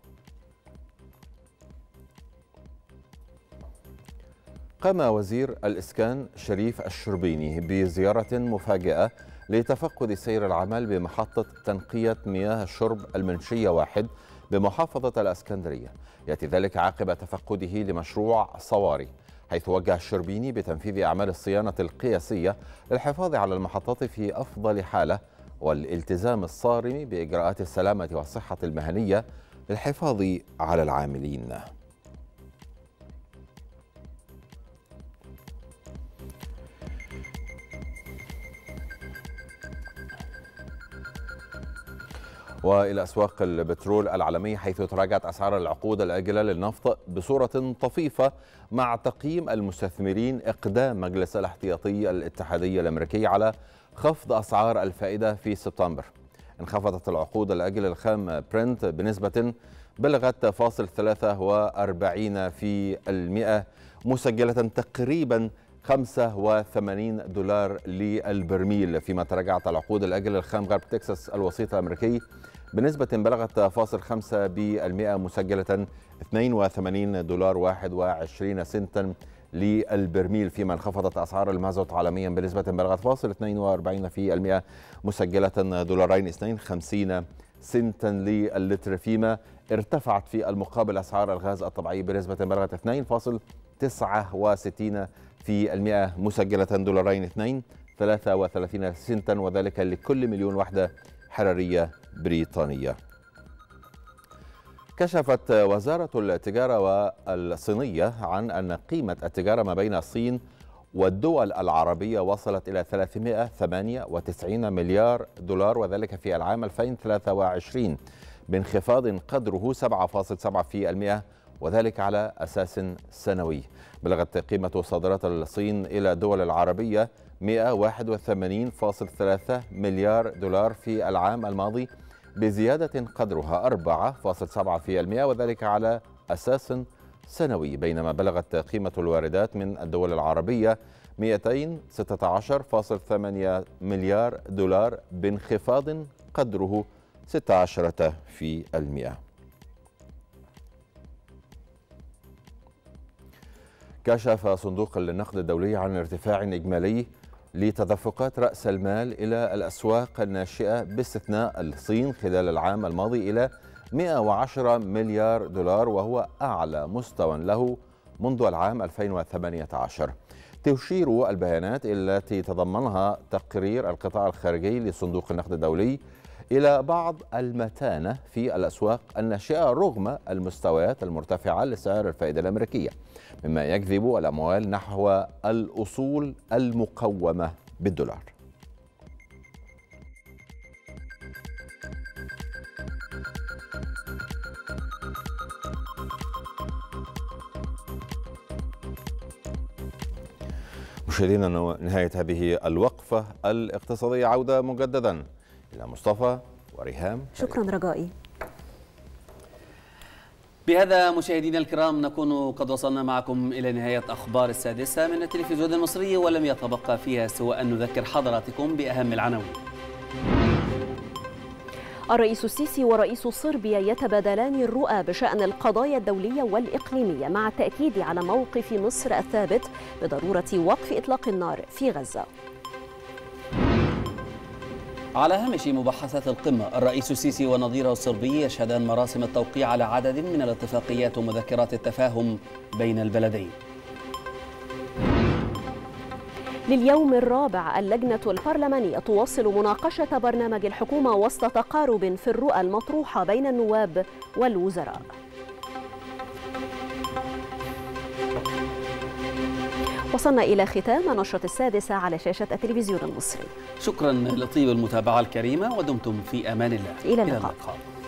قام وزير الإسكان شريف الشربيني بزيارة مفاجئة لتفقد سير العمل بمحطة تنقية مياه الشرب المنشية 1 بمحافظة الإسكندرية، يأتي ذلك عقب تفقده لمشروع صواري، حيث وجه الشربيني بتنفيذ أعمال الصيانة القياسية للحفاظ على المحطات في أفضل حالة والالتزام الصارم بإجراءات السلامة والصحة المهنية للحفاظ على العاملين. وإلى أسواق البترول العالمية، حيث تراجعت أسعار العقود الآجلة للنفط بصورة طفيفة مع تقييم المستثمرين إقدام مجلس الاحتياطي الاتحادي الأمريكي على خفض أسعار الفائدة في سبتمبر. انخفضت العقود الآجلة الخام برنت بنسبة بلغت 0.43%، مسجلة تقريبا $85 للبرميل، فيما تراجعت العقود الآجلة الخام غرب تكساس الوسيط الأمريكي بنسبة بلغت 0.5%، مسجلة $82.21 للبرميل، فيما انخفضت أسعار المازوت عالميا بنسبة بلغت 0.42%، مسجلة $2.52 للتر، فيما ارتفعت في المقابل أسعار الغاز الطبيعي بنسبة بلغت 2.69%، مسجلة $2.33، وذلك لكل مليون وحدة حرارية بريطانية. كشفت وزارة التجارة والصينية عن أن قيمة التجارة ما بين الصين والدول العربية وصلت إلى $398 مليار، وذلك في العام 2023 بانخفاض قدره 7.7%، وذلك على أساس سنوي. بلغت قيمة صادرات الصين إلى الدول العربية $181.3 مليار في العام الماضي، بزيادة قدرها 4.7%، وذلك على أساس سنوي، بينما بلغت قيمة الواردات من الدول العربية $216.8 مليار، بانخفاض قدره 16%. كشف صندوق النقد الدولي عن ارتفاع إجمالي لتدفقات رأس المال إلى الأسواق الناشئة باستثناء الصين خلال العام الماضي إلى $110 مليار، وهو أعلى مستوى له منذ العام 2018. تشير البيانات التي تضمنها تقرير القطاع الخارجي لصندوق النقد الدولي إلى بعض المتانة في الأسواق الناشئة رغم المستويات المرتفعة لسعر الفائدة الأمريكية، مما يجذب الأموال نحو الأصول المقومة بالدولار. مشاهدينا، نهاية هذه الوقفة الاقتصادية. عودة مجددا إلى مصطفى وريهام. شكرا رجائي. بهذا مشاهدينا الكرام نكون قد وصلنا معكم إلى نهاية أخبار السادسة من التلفزيون المصري، ولم يتبقى فيها سوى أن نذكر حضراتكم بأهم العناوين. الرئيس السيسي ورئيس صربيا يتبادلان الرؤى بشأن القضايا الدولية والإقليمية، مع التأكيد على موقف مصر الثابت بضرورة وقف إطلاق النار في غزة. على هامش مباحثات القمة، الرئيس السيسي ونظيره الصربي يشهدان مراسم التوقيع على عدد من الاتفاقيات ومذكرات التفاهم بين البلدين. لليوم الرابع اللجنة البرلمانية تواصل مناقشة برنامج الحكومة وسط تقارب في الرؤى المطروحة بين النواب والوزراء. وصلنا إلى ختام نشرة السادسة على شاشة التلفزيون المصري. شكرا لطيب المتابعة الكريمة، ودمتم في أمان الله. إلى اللقاء.